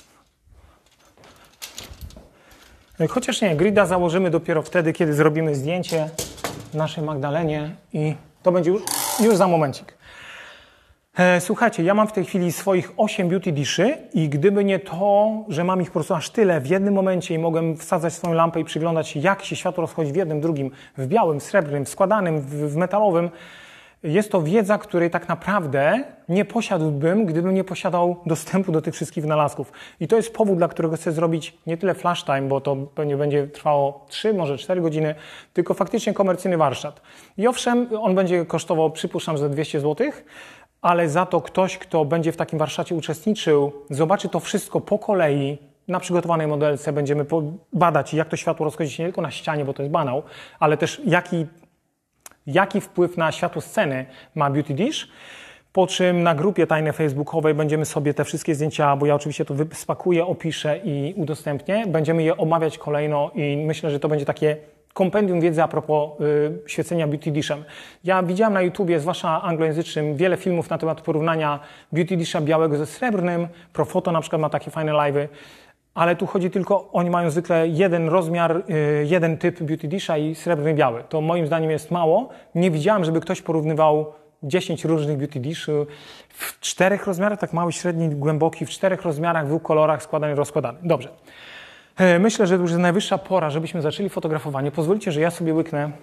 Chociaż nie, grida założymy dopiero wtedy, kiedy zrobimy zdjęcie naszej Magdalenie i to będzie już, już za momencik. E, słuchajcie, ja mam w tej chwili swoich osiem Beauty Diszy i gdyby nie to, że mam ich po prostu aż tyle w jednym momencie i mogłem wsadzać swoją lampę i przyglądać się, jak się światło rozchodzi w jednym, drugim, w białym, w srebrnym, w składanym, w, w metalowym, jest to wiedza, której tak naprawdę nie posiadłbym, gdybym nie posiadał dostępu do tych wszystkich wynalazków. I to jest powód, dla którego chcę zrobić nie tyle flash time, bo to pewnie będzie trwało trzy, może cztery godziny, tylko faktycznie komercyjny warsztat. I owszem, on będzie kosztował, przypuszczam, że dwieście złotych, ale za to ktoś, kto będzie w takim warsztacie uczestniczył, zobaczy to wszystko po kolei, na przygotowanej modelce będziemy badać, jak to światło rozchodzi się nie tylko na ścianie, bo to jest banał, ale też jaki Jaki wpływ na światło sceny ma Beauty Dish, po czym na grupie tajnej facebookowej będziemy sobie te wszystkie zdjęcia, bo ja oczywiście to spakuję, opiszę i udostępnię, będziemy je omawiać kolejno i myślę, że to będzie takie kompendium wiedzy a propos y, świecenia Beauty Dishem. Ja widziałem na YouTubie, zwłaszcza anglojęzycznym, wiele filmów na temat porównania Beauty Disha białego ze srebrnym, Profoto na przykład ma takie fajne live'y. Ale tu chodzi tylko, oni mają zwykle jeden rozmiar, jeden typ Beauty Disha i srebrny biały. To moim zdaniem jest mało. Nie widziałem, żeby ktoś porównywał dziesięć różnych Beauty Dish w czterech rozmiarach, tak mały, średni, głęboki, w czterech rozmiarach, w dwóch kolorach, składany, rozkładany. Dobrze. Myślę, że już jest najwyższa pora, żebyśmy zaczęli fotografowanie. Pozwólcie, że ja sobie łyknę.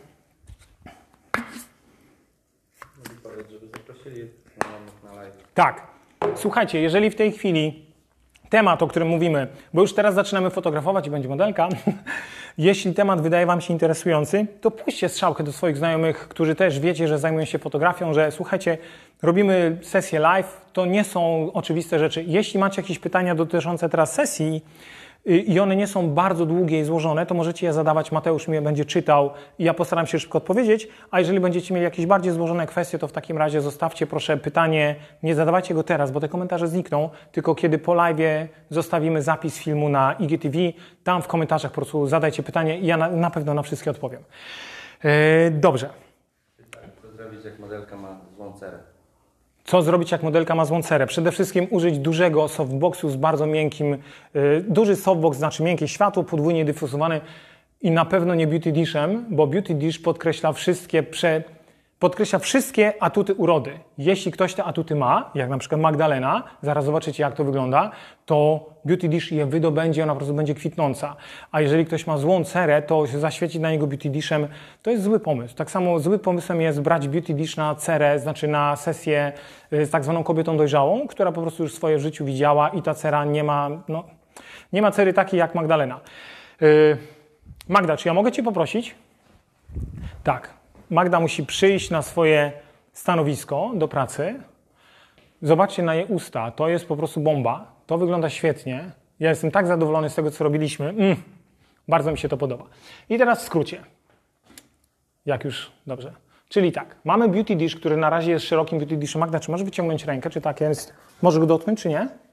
Powiedz, żeby zaprosili na live. Tak. Słuchajcie, jeżeli w tej chwili temat, o którym mówimy, bo już teraz zaczynamy fotografować i będzie modelka. Jeśli temat wydaje wam się interesujący, to puśćcie strzałkę do swoich znajomych, którzy też wiecie, że zajmują się fotografią, że słuchajcie, robimy sesję live, to nie są oczywiste rzeczy. Jeśli macie jakieś pytania dotyczące teraz sesji i one nie są bardzo długie i złożone, to możecie je zadawać, Mateusz mi je będzie czytał i ja postaram się szybko odpowiedzieć, a jeżeli będziecie mieli jakieś bardziej złożone kwestie, to w takim razie zostawcie proszę pytanie, nie zadawajcie go teraz, bo te komentarze znikną, tylko kiedy po live'ie zostawimy zapis filmu na I G T V, tam w komentarzach po prostu zadajcie pytanie i ja na, na pewno na wszystkie odpowiem. Yy, dobrze. Co zrobić, jak modelka ma złą cerę? Co zrobić, jak modelka ma złą cerę? Przede wszystkim użyć dużego softboxu z bardzo miękkim. Yy, duży softbox znaczy miękkie światło, podwójnie dyfuzowany i na pewno nie Beauty Dishem, bo Beauty Dish podkreśla wszystkie, prze, podkreśla wszystkie atuty urody. Jeśli ktoś te atuty ma, jak na przykład Magdalena, zaraz zobaczycie, jak to wygląda, to Beauty Dish je wydobędzie, ona po prostu będzie kwitnąca. A jeżeli ktoś ma złą cerę, to zaświecić na niego Beauty Dishem, to jest zły pomysł. Tak samo zły pomysłem jest brać Beauty Dish na cerę, znaczy na sesję z tak zwaną kobietą dojrzałą, która po prostu już swoje w życiu widziała i ta cera nie ma, no, nie ma cery takiej jak Magdalena. Yy, Magda, czy ja mogę cię poprosić? Tak. Magda musi przyjść na swoje stanowisko do pracy. Zobaczcie na jej usta. To jest po prostu bomba. To wygląda świetnie. Ja jestem tak zadowolony z tego, co robiliśmy. Mm, bardzo mi się to podoba. I teraz w skrócie. Jak już dobrze. Czyli tak, mamy Beauty Dish, który na razie jest szerokim Beauty Dishem. Magda, czy możesz wyciągnąć rękę? Czy tak jest? Możesz go dotknąć, czy nie?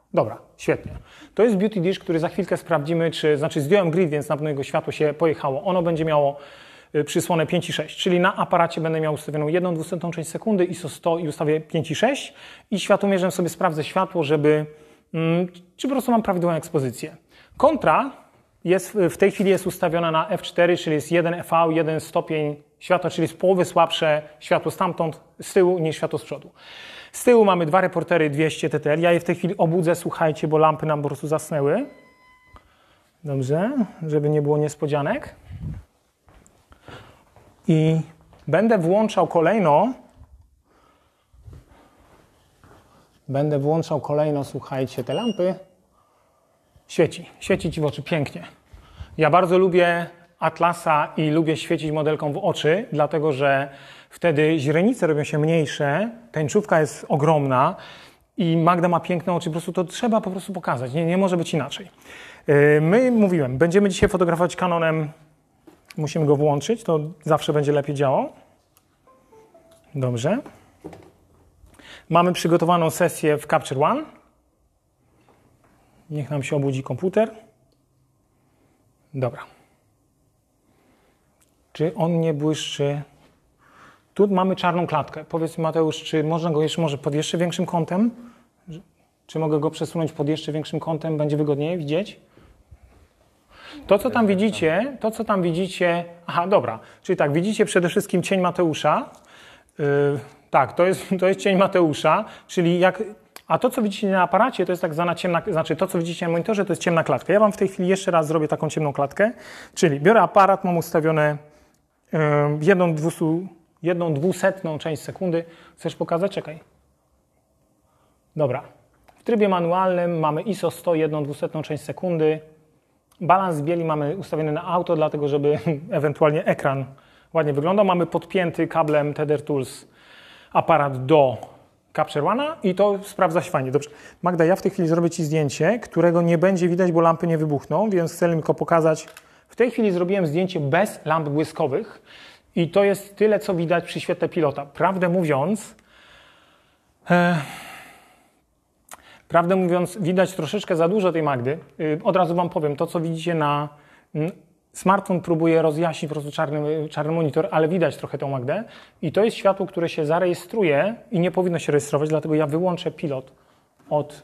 Dobra, świetnie. To jest Beauty Dish, który za chwilkę sprawdzimy, czy, znaczy zdjąłem grid, więc na pewno jego światło się pojechało. Ono będzie miało przysłonę pięć i sześć, czyli na aparacie będę miał ustawioną jedną dwusetną część sekundy, I S O sto i ustawię pięć i sześć i światłomierzem sobie sprawdzę światło, żeby, mm, czy po prostu mam prawidłową ekspozycję. Kontra jest, w tej chwili jest ustawiona na F cztery, czyli jest jeden E V, jeden stopień światła, czyli z połowy słabsze światło stamtąd, z tyłu niż światło z przodu. Z tyłu mamy dwa reportery dwieście T T L. Ja je w tej chwili obudzę, słuchajcie, bo lampy nam po prostu zasnęły. Dobrze, żeby nie było niespodzianek. I będę włączał kolejno, będę włączał kolejno, słuchajcie, te lampy. Świeci, świeci ci w oczy, pięknie. Ja bardzo lubię Atlasa i lubię świecić modelką w oczy, dlatego że wtedy źrenice robią się mniejsze, tęczówka jest ogromna i Magda ma piękne oczy, po prostu to trzeba po prostu pokazać, nie, nie może być inaczej. My, mówiłem, będziemy dzisiaj fotografować Canonem, musimy go włączyć, to zawsze będzie lepiej działał. Dobrze. Mamy przygotowaną sesję w Capture One. Niech nam się obudzi komputer. Dobra. Czy on nie błyszczy? Tu mamy czarną klatkę. Powiedz mi, Mateusz, czy można go jeszcze może pod jeszcze większym kątem? Czy mogę go przesunąć pod jeszcze większym kątem? Będzie wygodniej widzieć? To, co tam widzicie, to, co tam widzicie... Aha, dobra. Czyli tak, widzicie przede wszystkim cień Mateusza. Yy, tak, to jest, to jest cień Mateusza, czyli jak... A to, co widzicie na aparacie, to jest tak zwana ciemna... Znaczy, to, co widzicie na monitorze, to jest ciemna klatka. Ja wam w tej chwili jeszcze raz zrobię taką ciemną klatkę. Czyli biorę aparat, mam ustawione yy, jedną, dwustu, jedną dwusetną część sekundy. Chcesz pokazać? Czekaj. Dobra. W trybie manualnym mamy I S O sto, jedną dwusetną część sekundy. Balans bieli mamy ustawiony na auto, dlatego żeby ewentualnie ekran ładnie wyglądał. Mamy podpięty kablem Tether Tools aparat do Capture One'a i to sprawdza się fajnie. Dobrze. Magda, ja w tej chwili zrobię ci zdjęcie, którego nie będzie widać, bo lampy nie wybuchną, więc chcę tylko pokazać. W tej chwili zrobiłem zdjęcie bez lamp błyskowych i to jest tyle, co widać przy świetle pilota. Prawdę mówiąc... E Prawdę mówiąc, widać troszeczkę za dużo tej Magdy. Od razu wam powiem, to co widzicie na... Smartfon próbuje rozjaśnić po prostu czarny, czarny monitor, ale widać trochę tą Magdę. I to jest światło, które się zarejestruje i nie powinno się rejestrować, dlatego ja wyłączę pilot od...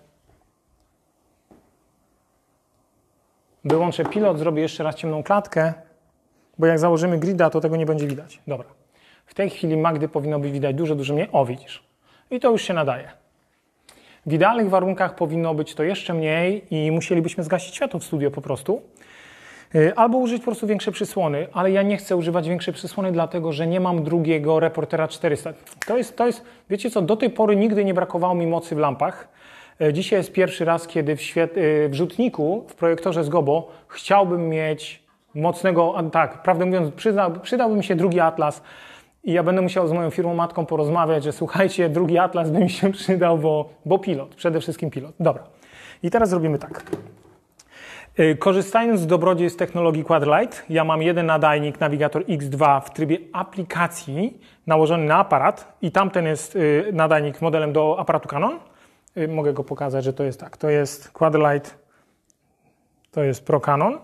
Wyłączę pilot, zrobię jeszcze raz ciemną klatkę, bo jak założymy grida, to tego nie będzie widać. Dobra. W tej chwili Magdy powinno być widać dużo, dużo mniej. O, widzisz. I to już się nadaje. W idealnych warunkach powinno być to jeszcze mniej i musielibyśmy zgasić światło w studio po prostu. Albo użyć po prostu większej przysłony, ale ja nie chcę używać większej przysłony, dlatego że nie mam drugiego reportera czterysta. To jest, to jest, wiecie co, do tej pory nigdy nie brakowało mi mocy w lampach. Dzisiaj jest pierwszy raz, kiedy w, świet, w rzutniku, w projektorze z Gobo chciałbym mieć mocnego, tak, prawdę mówiąc, przyda, przydałby mi się drugi Atlas. I ja będę musiał z moją firmą matką porozmawiać, że słuchajcie, drugi Atlas by mi się przydał, bo, bo pilot, przede wszystkim pilot. Dobra. I teraz zrobimy tak. Korzystając z dobrodziejstw z technologii Quadrlight, ja mam jeden nadajnik, nawigator X dwa w trybie aplikacji nałożony na aparat i tamten jest nadajnik modelem do aparatu Canon. Mogę go pokazać, że to jest tak. To jest Quadrlight, to jest Pro Canon.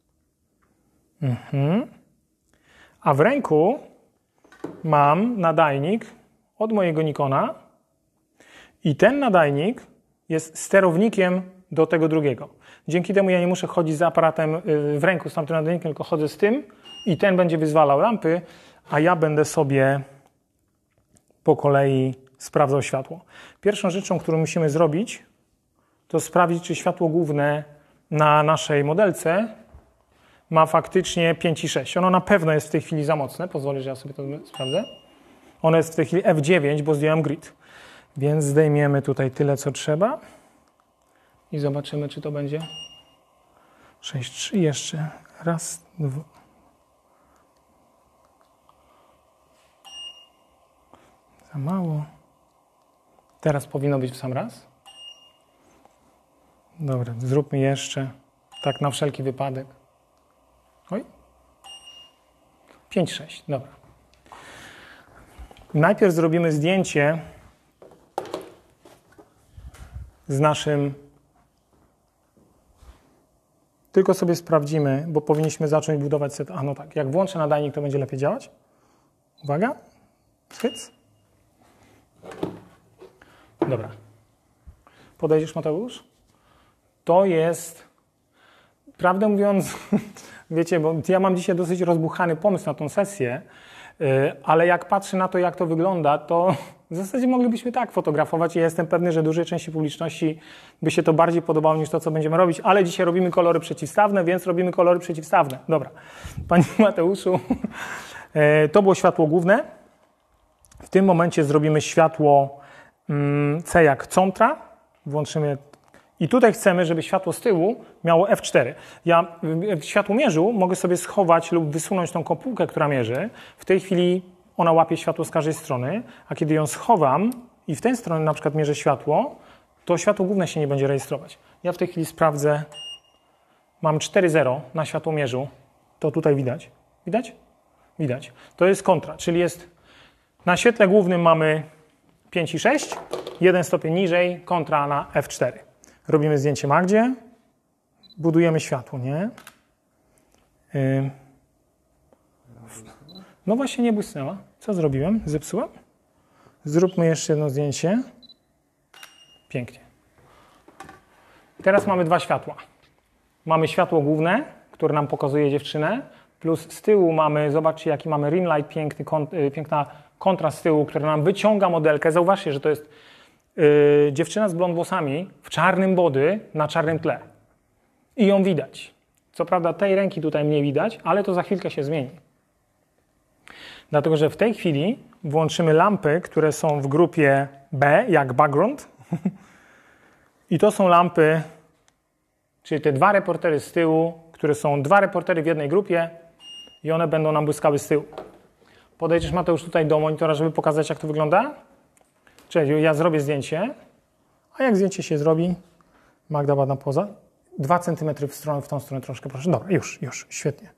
Mhm. A w ręku mam nadajnik od mojego Nikona i ten nadajnik jest sterownikiem do tego drugiego. Dzięki temu ja nie muszę chodzić z aparatem w ręku z tamtym nadajnikiem, tylko chodzę z tym i ten będzie wyzwalał lampy, a ja będę sobie po kolei sprawdzał światło. Pierwszą rzeczą, którą musimy zrobić, to sprawdzić, czy światło główne na naszej modelce ma faktycznie pięć i sześć. Ono na pewno jest w tej chwili za mocne. Pozwolę, że ja sobie to sprawdzę. Ono jest w tej chwili F dziewięć, bo zdjąłem grid. Więc zdejmiemy tutaj tyle, co trzeba. I zobaczymy, czy to będzie sześć trzy jeszcze. Raz, dwa. Za mało. Teraz powinno być w sam raz. Dobra, zróbmy jeszcze. Tak na wszelki wypadek. Oj. pięć sześć, dobra. Najpierw zrobimy zdjęcie z naszym tylko sobie sprawdzimy, bo powinniśmy zacząć budować set. A no tak, jak włączę nadajnik, to będzie lepiej działać. Uwaga. Hyc. Dobra. Podejdziesz, Mateusz? To jest, prawdę mówiąc, wiecie, bo ja mam dzisiaj dosyć rozbuchany pomysł na tą sesję, ale jak patrzę na to, jak to wygląda, to w zasadzie moglibyśmy tak fotografować i ja jestem pewny, że dużej części publiczności by się to bardziej podobało niż to, co będziemy robić, ale dzisiaj robimy kolory przeciwstawne, więc robimy kolory przeciwstawne. Dobra, Panie Mateuszu, to było światło główne. W tym momencie zrobimy światło C jak contra, włączymy i tutaj chcemy, żeby światło z tyłu miało F cztery. Ja w światłomierzu mogę sobie schować lub wysunąć tą kopułkę, która mierzy. W tej chwili ona łapie światło z każdej strony, a kiedy ją schowam i w tej stronie na przykład mierzę światło, to światło główne się nie będzie rejestrować. Ja w tej chwili sprawdzę, mam cztery zero na światłomierzu, to tutaj widać. Widać? Widać. To jest kontra, czyli jest na świetle głównym mamy pięć i sześć, jeden stopień niżej, kontra na F cztery. Robimy zdjęcie Magdzie, budujemy światło, nie? Yy. No właśnie nie błysnęła. Co zrobiłem? Zepsułem? Zróbmy jeszcze jedno zdjęcie. Pięknie. Teraz mamy dwa światła. Mamy światło główne, które nam pokazuje dziewczynę, plus z tyłu mamy, zobaczcie jaki mamy ring light, piękny, piękna kontra z tyłu, która nam wyciąga modelkę. Zauważcie, że to jest Yy, dziewczyna z blond włosami w czarnym body na czarnym tle. I ją widać. Co prawda tej ręki tutaj mniej widać, ale to za chwilkę się zmieni. Dlatego, że w tej chwili włączymy lampy, które są w grupie B, jak background. I to są lampy, czyli te dwa reportery z tyłu, które są dwa reportery w jednej grupie i one będą nam błyskały z tyłu. Podejdziesz, Mateusz, tutaj do monitora, żeby pokazać, jak to wygląda? Czyli ja zrobię zdjęcie, a jak zdjęcie się zrobi, Magda ładna poza, dwa centymetry w stronę, w tą stronę troszkę, proszę. Dobra, już, już, świetnie.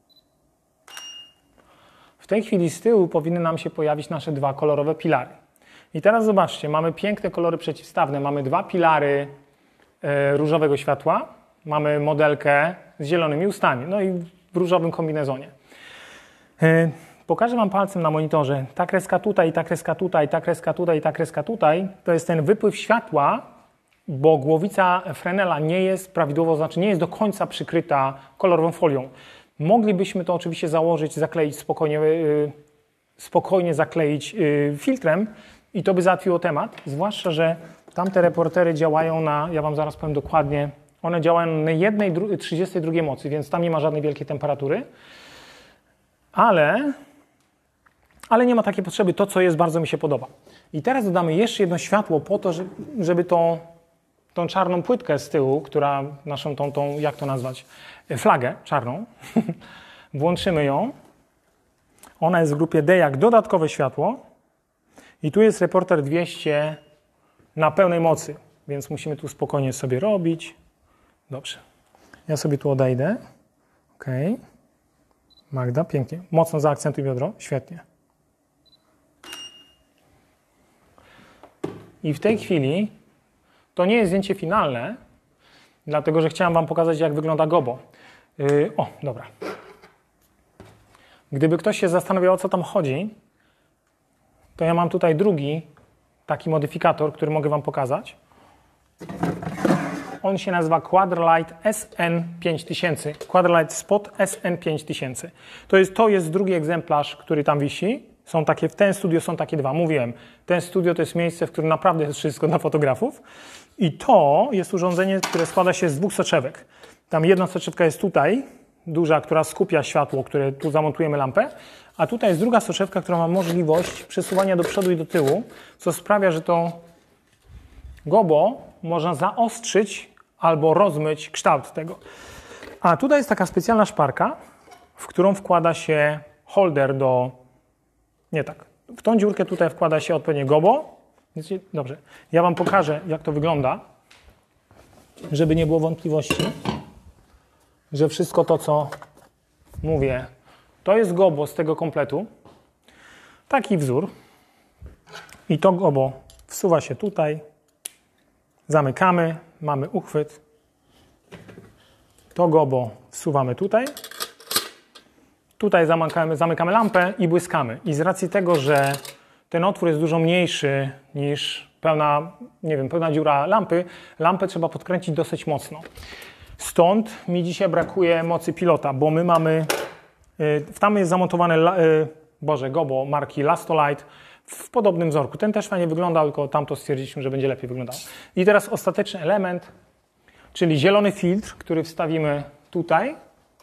W tej chwili z tyłu powinny nam się pojawić nasze dwa kolorowe pilary. I teraz zobaczcie, mamy piękne kolory przeciwstawne, mamy dwa pilary e, różowego światła, mamy modelkę z zielonymi ustami, no i w różowym kombinezonie. E, Pokażę Wam palcem na monitorze, ta kreska tutaj, ta kreska tutaj, ta kreska tutaj, ta kreska tutaj, to jest ten wypływ światła, bo głowica Fresnela nie jest prawidłowo, znaczy nie jest do końca przykryta kolorową folią. Moglibyśmy to oczywiście założyć, zakleić spokojnie, yy, spokojnie zakleić yy, filtrem i to by załatwiło temat, zwłaszcza, że tamte reportery działają na, ja Wam zaraz powiem dokładnie, one działają na jednej trzydziestej drugiej mocy, więc tam nie ma żadnej wielkiej temperatury, ale... Ale nie ma takiej potrzeby, to co jest bardzo mi się podoba. I teraz dodamy jeszcze jedno światło po to, żeby tą, tą czarną płytkę z tyłu, która naszą tą, tą, jak to nazwać, flagę czarną, włączymy ją. Ona jest w grupie D jak dodatkowe światło i tu jest reporter dwieście na pełnej mocy, więc musimy tu spokojnie sobie robić. Dobrze. Ja sobie tu odejdę. Ok. Magda, pięknie. Mocno zaakcentuj biodro. Świetnie. I w tej chwili to nie jest zdjęcie finalne, dlatego że chciałem Wam pokazać, jak wygląda gobo. Yy, o, dobra. Gdyby ktoś się zastanawiał, o co tam chodzi, to ja mam tutaj drugi taki modyfikator, który mogę Wam pokazać. On się nazywa Quadralight S N pięć tysięcy. Quadralight Spot S N pięć tysięcy. To jest, to jest drugi egzemplarz, który tam wisi. Są takie, w ten studio są takie dwa. Mówiłem, ten studio to jest miejsce, w którym naprawdę jest wszystko dla fotografów. I to jest urządzenie, które składa się z dwóch soczewek. Tam jedna soczewka jest tutaj, duża, która skupia światło, które tu zamontujemy lampę. A tutaj jest druga soczewka, która ma możliwość przesuwania do przodu i do tyłu, co sprawia, że to gobo można zaostrzyć albo rozmyć kształt tego. A tutaj jest taka specjalna szparka, w którą wkłada się holder do... Nie tak. W tą dziurkę tutaj wkłada się odpowiednie gobo. Dobrze. Ja Wam pokażę, jak to wygląda, żeby nie było wątpliwości, że wszystko to, co mówię, to jest gobo z tego kompletu. Taki wzór. I to gobo wsuwa się tutaj. Zamykamy. Mamy uchwyt. To gobo wsuwamy tutaj. Tutaj zamykamy, zamykamy lampę i błyskamy. I z racji tego, że ten otwór jest dużo mniejszy niż pełna, nie wiem, pełna dziura lampy, lampę trzeba podkręcić dosyć mocno. Stąd mi dzisiaj brakuje mocy pilota, bo my mamy, w tam jest zamontowane, Boże, gobo marki Lastolite w podobnym wzorku. Ten też fajnie wygląda, tylko tamto stwierdziliśmy, że będzie lepiej wyglądało. I teraz ostateczny element, czyli zielony filtr, który wstawimy tutaj.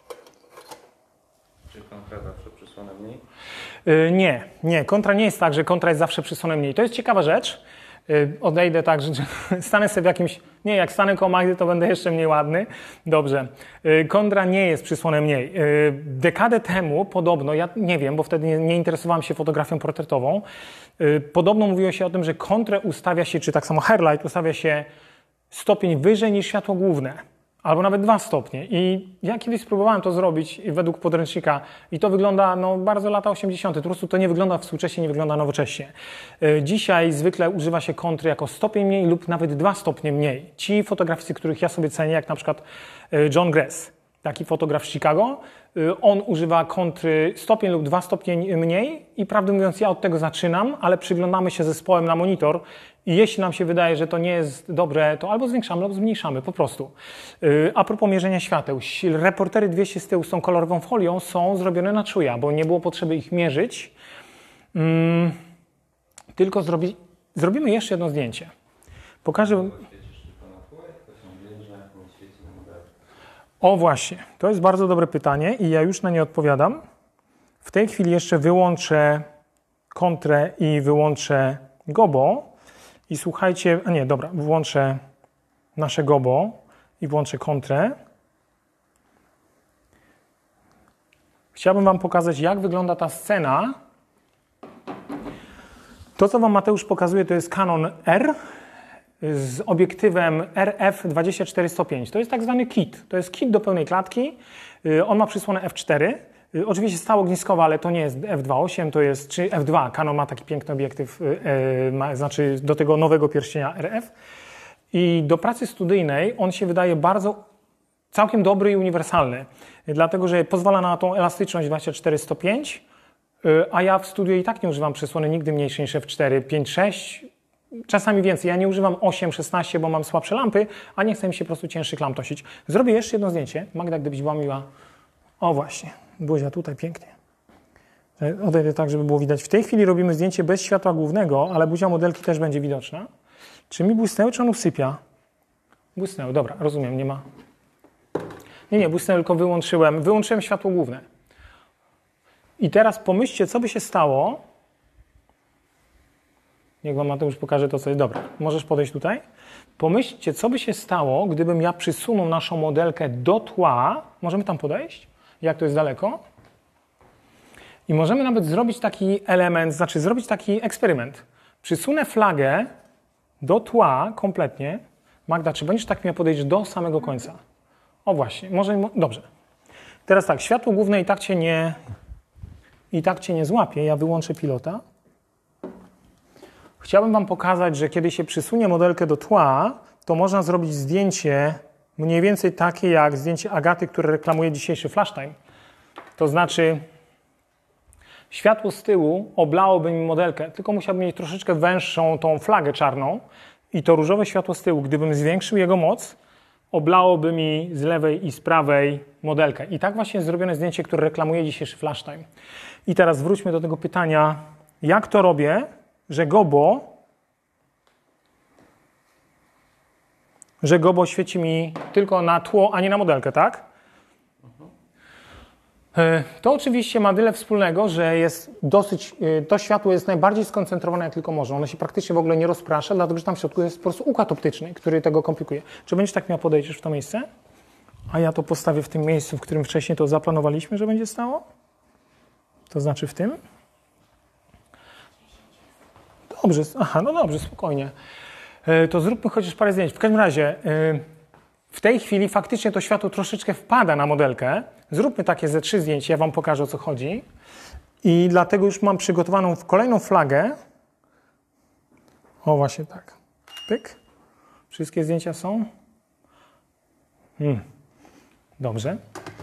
Czy kontra zawsze przysłonę mniej? Yy, nie, nie, kontra nie jest tak, że kontra jest zawsze przysłonę mniej. To jest ciekawa rzecz. Yy, odejdę tak, że, że stanę sobie w jakimś... Nie, jak stanę koło Magdy, to będę jeszcze mniej ładny. Dobrze. Yy, kontra nie jest przysłonę mniej. Yy, dekadę temu podobno, ja nie wiem, bo wtedy nie, nie interesowałem się fotografią portretową, yy, podobno mówiło się o tym, że kontrę ustawia się, czy tak samo hairlight ustawia się stopień wyżej niż światło główne. Albo nawet dwa stopnie. I ja kiedyś spróbowałem to zrobić według podręcznika i to wygląda no, bardzo lata osiemdziesiąte. Po prostu to nie wygląda współcześnie, nie wygląda nowocześnie. Dzisiaj zwykle używa się kontry jako stopień mniej lub nawet dwa stopnie mniej. Ci fotograficy, których ja sobie cenię, jak na przykład John Gress, taki fotograf z Chicago, on używa kontry stopień lub dwa stopnie mniej i prawdę mówiąc ja od tego zaczynam, ale przyglądamy się zespołem na monitor i jeśli nam się wydaje, że to nie jest dobre, to albo zwiększamy, albo zmniejszamy po prostu. A propos mierzenia świateł, reportery dwieście z tyłu z tą kolorową folią są zrobione na czuja, bo nie było potrzeby ich mierzyć, hmm, tylko zrobi, zrobimy jeszcze jedno zdjęcie. Pokażę... O właśnie, to jest bardzo dobre pytanie i ja już na nie odpowiadam. W tej chwili jeszcze wyłączę kontrę i wyłączę gobo. I słuchajcie, a nie, dobra, włączę nasze gobo i włączę kontrę. Chciałbym wam pokazać, jak wygląda ta scena. To, co wam Mateusz pokazuje, to jest Canon R z obiektywem R F dwadzieścia cztery sto pięć. To jest tak zwany kit. To jest kit do pełnej klatki. On ma przysłonę F cztery. Oczywiście stało ogniskowe, ale to nie jest F dwa osiem, to jest czy F dwa. Canon ma taki piękny obiektyw, yy, ma, znaczy do tego nowego pierścienia R F. I do pracy studyjnej on się wydaje bardzo, całkiem dobry i uniwersalny. Dlatego, że pozwala na tą elastyczność dwadzieścia cztery sto pięć, yy, a ja w studiu i tak nie używam przysłony nigdy mniejszej niż F cztery, pięć sześć. Czasami więcej. Ja nie używam osiem szesnaście, bo mam słabsze lampy, a nie chcę mi się po prostu cięższych lamp nosić. Zrobię jeszcze jedno zdjęcie. Magda, gdybyś była miła. O właśnie, buzia tutaj pięknie. Odejdę tak, żeby było widać. W tej chwili robimy zdjęcie bez światła głównego, ale buzia modelki też będzie widoczna. Czy mi błysnęły, czy on usypia? Błysnęły, dobra, rozumiem, nie ma. Nie, nie, błysnęły, tylko wyłączyłem. Wyłączyłem światło główne. I teraz pomyślcie, co by się stało. Niech wam Mateusz pokaże to, co jest dobre. Możesz podejść tutaj? Pomyślcie, co by się stało, gdybym ja przysunął naszą modelkę do tła. Możemy tam podejść? Jak to jest daleko? I możemy nawet zrobić taki element, znaczy zrobić taki eksperyment. Przysunę flagę do tła kompletnie. Magda, czy będziesz tak miała podejść do samego końca? O właśnie, może, dobrze. Teraz tak, światło główne i tak cię nie, i tak cię nie złapie. Ja wyłączę pilota. Chciałbym wam pokazać, że kiedy się przysunie modelkę do tła, to można zrobić zdjęcie mniej więcej takie jak zdjęcie Agaty, które reklamuje dzisiejszy Flash Time. To znaczy światło z tyłu oblałoby mi modelkę, tylko musiałbym mieć troszeczkę węższą tą flagę czarną i to różowe światło z tyłu, gdybym zwiększył jego moc, oblałoby mi z lewej i z prawej modelkę. I tak właśnie jest zrobione zdjęcie, które reklamuje dzisiejszy Flash Time. I teraz wróćmy do tego pytania, jak to robię, że gobo, że gobo świeci mi tylko na tło, a nie na modelkę, tak? To oczywiście ma tyle wspólnego, że jest dosyć, to światło jest najbardziej skoncentrowane jak tylko może. Ono się praktycznie w ogóle nie rozprasza, dlatego że tam w środku jest po prostu układ optyczny, który tego komplikuje. Czy będziesz tak miał podejść w to miejsce? A ja to postawię w tym miejscu, w którym wcześniej to zaplanowaliśmy, że będzie stało? To znaczy w tym? Dobrze, aha, no dobrze, spokojnie. To zróbmy chociaż parę zdjęć. W każdym razie w tej chwili faktycznie to światło troszeczkę wpada na modelkę. Zróbmy takie ze trzy zdjęcia, ja wam pokażę, o co chodzi. I dlatego już mam przygotowaną kolejną flagę. O, właśnie tak. Pyk. Wszystkie zdjęcia są. Hmm. Dobrze.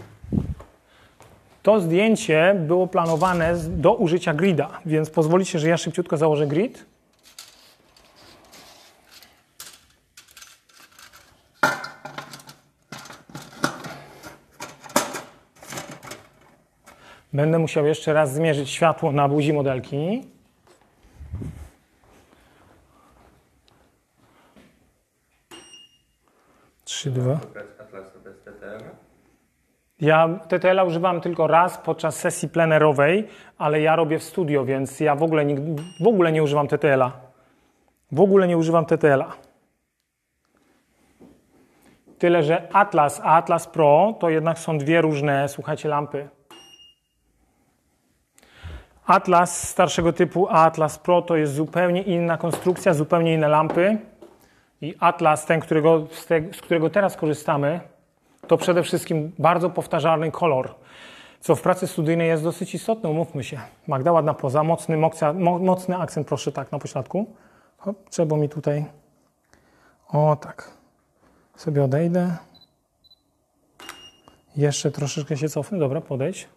To zdjęcie było planowane do użycia grida, więc pozwolicie, że ja szybciutko założę grid. Będę musiał jeszcze raz zmierzyć światło na buzi modelki. trzy, dwa. Atlasa bez T T L? Ja T T L-a używam tylko raz podczas sesji plenerowej, ale ja robię w studio, więc ja w ogóle nie, w ogóle nie używam T T L-a. W ogóle nie używam T T L-a. Tyle, że Atlas a Atlas Pro to jednak są dwie różne, słuchajcie, lampy. Atlas starszego typu, a Atlas Pro to jest zupełnie inna konstrukcja, zupełnie inne lampy. I Atlas, ten, którego, z, te, z którego teraz korzystamy, to przede wszystkim bardzo powtarzalny kolor, co w pracy studyjnej jest dosyć istotne, umówmy się. Magda, ładna poza, mocny, mokcia, mo, mocny akcent, proszę, tak, na pośladku. Hop, trzeba mi tutaj, o tak, sobie odejdę. Jeszcze troszeczkę się cofnę, dobra, podejdź.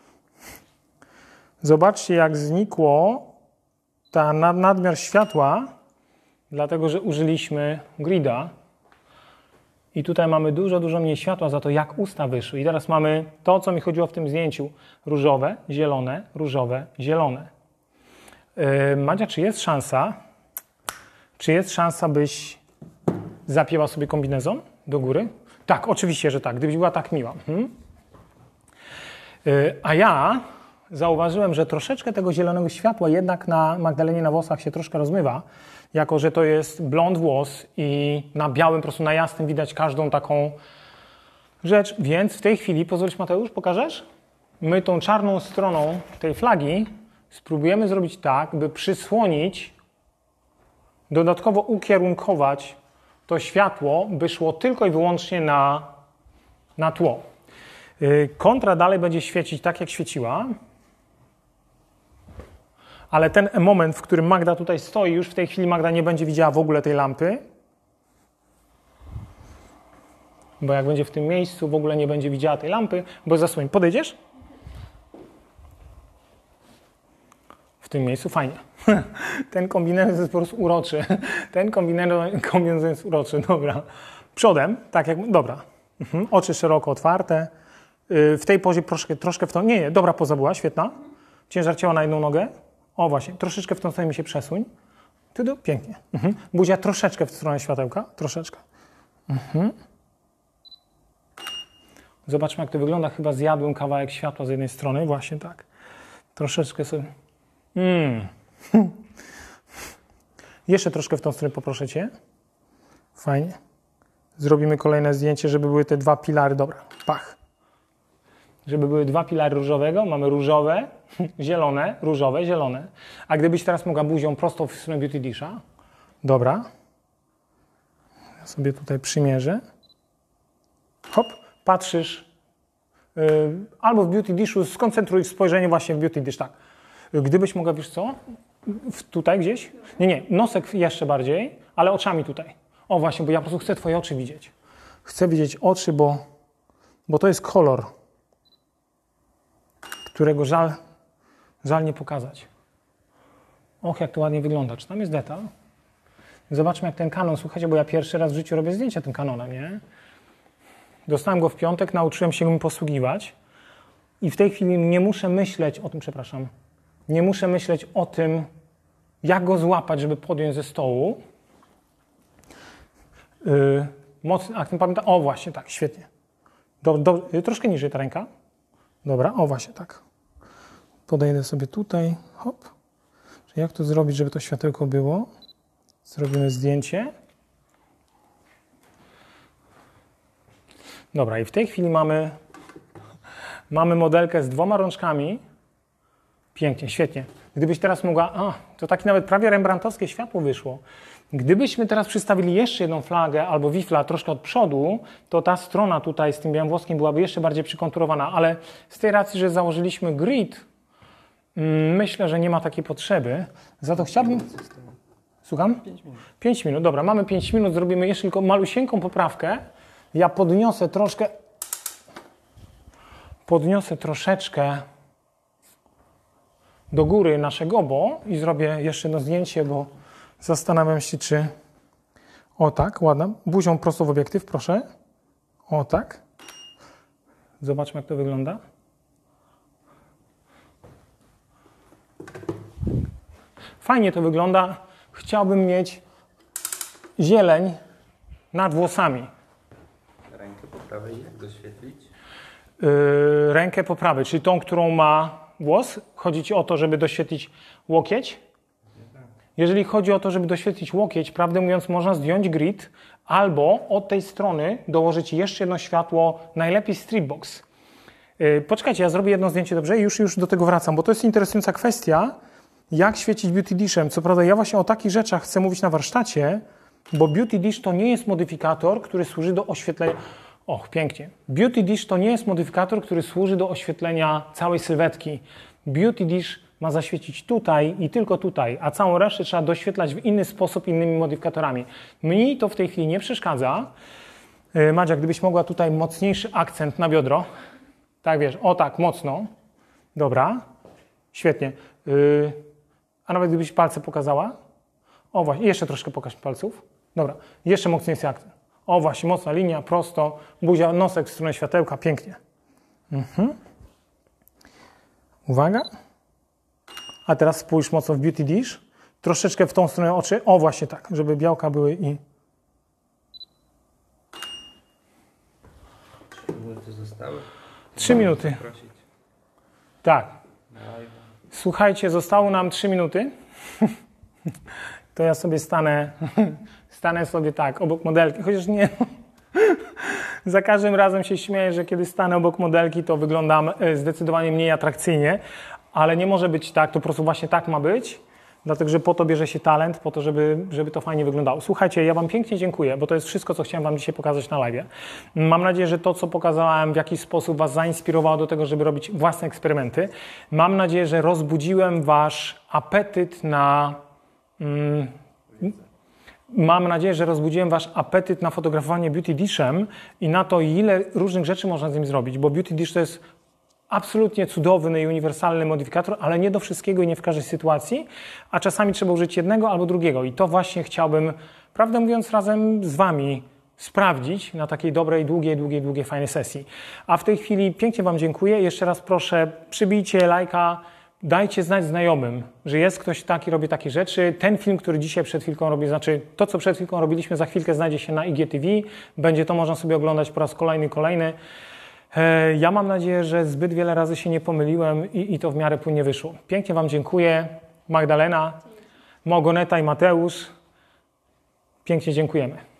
Zobaczcie, jak znikło ta nad, nadmiar światła, dlatego, że użyliśmy grida. I tutaj mamy dużo, dużo mniej światła za to, jak usta wyszły. I teraz mamy to, co mi chodziło w tym zdjęciu. Różowe, zielone, różowe, zielone. Yy, Madzia, czy jest szansa, czy jest szansa, byś zapięła sobie kombinezon do góry? Tak, oczywiście, że tak. Gdybyś była tak miła. Hmm? Yy, a ja zauważyłem, że troszeczkę tego zielonego światła jednak na Magdalenie na włosach się troszkę rozmywa, jako że to jest blond włos i na białym, po prostu na jasnym widać każdą taką rzecz. Więc w tej chwili, pozwolisz, Mateusz, pokażesz? My tą czarną stroną tej flagi spróbujemy zrobić tak, by przysłonić, dodatkowo ukierunkować to światło, by szło tylko i wyłącznie na, na tło. Kontra dalej będzie świecić tak, jak świeciła. Ale ten moment, w którym Magda tutaj stoi, już w tej chwili Magda nie będzie widziała w ogóle tej lampy. Bo jak będzie w tym miejscu, w ogóle nie będzie widziała tej lampy, bo zasłoń. Podejdziesz? W tym miejscu fajnie. Ten kombinezon jest po prostu uroczy. Ten kombinezon, kombinezon jest uroczy. Dobra. Przodem, tak jak... Dobra. Mhm. Oczy szeroko otwarte. W tej pozie troszkę, troszkę w tą... Nie, nie, dobra poza była, świetna. Ciężar ciała na jedną nogę. O właśnie, troszeczkę w tą stronę mi się przesuń. Tu do, pięknie. Mhm. Buzia troszeczkę w stronę światełka. Troszeczkę. Mhm. Zobaczmy, jak to wygląda. Chyba zjadłem kawałek światła z jednej strony. Właśnie tak. Troszeczkę sobie... Mm. Jeszcze troszkę w tą stronę poproszę Cię. Fajnie. Zrobimy kolejne zdjęcie, żeby były te dwa pilary. Dobra, pach. Żeby były dwa pilary różowego, mamy różowe, zielone, różowe, zielone. A gdybyś teraz mogła buzią prosto w stronę Beauty Disha. Dobra. Ja sobie tutaj przymierzę. Hop, patrzysz. Yy, albo w Beauty Dishu skoncentruj spojrzenie właśnie w Beauty Dish, tak. Gdybyś mogła, wiesz co? W, tutaj gdzieś? Nie, nie, nosek jeszcze bardziej, ale oczami tutaj. O właśnie, bo ja po prostu chcę Twoje oczy widzieć. Chcę widzieć oczy, bo, bo to jest kolor, którego żal, żal nie pokazać. Och, jak to ładnie wygląda. Czy tam jest detal? Zobaczmy, jak ten Canon, słuchajcie, bo ja pierwszy raz w życiu robię zdjęcia tym Canonem, nie? Dostałem go w piątek, nauczyłem się nim posługiwać i w tej chwili nie muszę myśleć o tym, przepraszam, nie muszę myśleć o tym, jak go złapać, żeby podjąć ze stołu. Yy, mocny akcent, pamiętam, o właśnie, tak, świetnie. Do, do, troszkę niżej ta ręka. Dobra, o właśnie, tak. Podejdę sobie tutaj, hop. Jak to zrobić, żeby to światełko było? Zrobimy zdjęcie. Dobra, i w tej chwili mamy, mamy modelkę z dwoma rączkami. Pięknie, świetnie. Gdybyś teraz mogła... A, to takie nawet prawie rembrandtowskie światło wyszło. Gdybyśmy teraz przystawili jeszcze jedną flagę albo wifla troszkę od przodu, to ta strona tutaj z tym białym włoskiem byłaby jeszcze bardziej przykonturowana, ale z tej racji, że założyliśmy grid, myślę, że nie ma takiej potrzeby. Za to chciałbym... Słucham? pięć minut. pięć minut, dobra, mamy pięć minut, zrobimy jeszcze tylko malusieńką poprawkę. Ja podniosę troszkę podniosę troszeczkę do góry nasze gobo i zrobię jeszcze jedno zdjęcie, bo zastanawiam się, czy... O tak, ładna. Buzią prosto w obiektyw, proszę. O tak. Zobaczmy, jak to wygląda. Fajnie to wygląda. Chciałbym mieć zieleń nad włosami. Rękę po prawej, jak doświetlić? Yy, rękę po prawej, czyli tą, którą ma włos. Chodzi ci o to, żeby doświetlić łokieć. Jeżeli chodzi o to, żeby doświetlić łokieć, prawdę mówiąc, można zdjąć grid albo od tej strony dołożyć jeszcze jedno światło, najlepiej stripbox. Yy, poczekajcie, ja zrobię jedno zdjęcie, dobrze? I już, już do tego wracam, bo to jest interesująca kwestia, jak świecić Beauty Dishem. Co prawda ja właśnie o takich rzeczach chcę mówić na warsztacie, bo Beauty Dish to nie jest modyfikator, który służy do oświetlenia... Och, pięknie. Beauty Dish to nie jest modyfikator, który służy do oświetlenia całej sylwetki. Beauty Dish ma zaświecić tutaj i tylko tutaj, a całą resztę trzeba doświetlać w inny sposób, innymi modyfikatorami. Mnie to w tej chwili nie przeszkadza. Madzia, gdybyś mogła tutaj mocniejszy akcent na biodro. Tak, wiesz, o tak, mocno. Dobra, świetnie. Yy, a nawet gdybyś palce pokazała. O właśnie, jeszcze troszkę pokaż palców. Dobra, jeszcze mocniejszy akcent. O właśnie, mocna linia, prosto, buzia, nosek w stronę światełka, pięknie. Mhm. Uwaga. A teraz spójrz mocno w Beauty Dish. Troszeczkę w tą stronę oczy. O właśnie tak, żeby białka były i... Trzy minuty zostały. Trzy minuty. Prosić. Tak. Na live. Słuchajcie, zostało nam trzy minuty. To ja sobie stanę, stanę sobie tak, obok modelki, chociaż nie. Za każdym razem się śmieję, że kiedy stanę obok modelki, to wyglądam zdecydowanie mniej atrakcyjnie, ale nie może być tak, to po prostu właśnie tak ma być, dlatego że po to bierze się talent, po to, żeby, żeby to fajnie wyglądało. Słuchajcie, ja Wam pięknie dziękuję, bo to jest wszystko, co chciałem Wam dzisiaj pokazać na live. Mam nadzieję, że to, co pokazałem, w jakiś sposób Was zainspirowało do tego, żeby robić własne eksperymenty. Mam nadzieję, że rozbudziłem Wasz apetyt na... Mm, Mam nadzieję, że rozbudziłem Wasz apetyt na fotografowanie Beauty Dishem i na to, ile różnych rzeczy można z nim zrobić, bo Beauty Dish to jest absolutnie cudowny i uniwersalny modyfikator, ale nie do wszystkiego i nie w każdej sytuacji, a czasami trzeba użyć jednego albo drugiego i to właśnie chciałbym, prawdę mówiąc, razem z Wami sprawdzić na takiej dobrej, długiej, długiej, długiej, fajnej sesji. A w tej chwili pięknie Wam dziękuję. Jeszcze raz proszę, przybijcie lajka, dajcie znać znajomym, że jest ktoś taki, robi takie rzeczy. Ten film, który dzisiaj przed chwilką robię, znaczy to, co przed chwilką robiliśmy, za chwilkę znajdzie się na I G T V. Będzie to można sobie oglądać po raz kolejny, kolejny. Ja mam nadzieję, że zbyt wiele razy się nie pomyliłem i, i to w miarę płynnie wyszło. Pięknie Wam dziękuję. Magdalena, Małgorzata i Mateusz. Pięknie dziękujemy.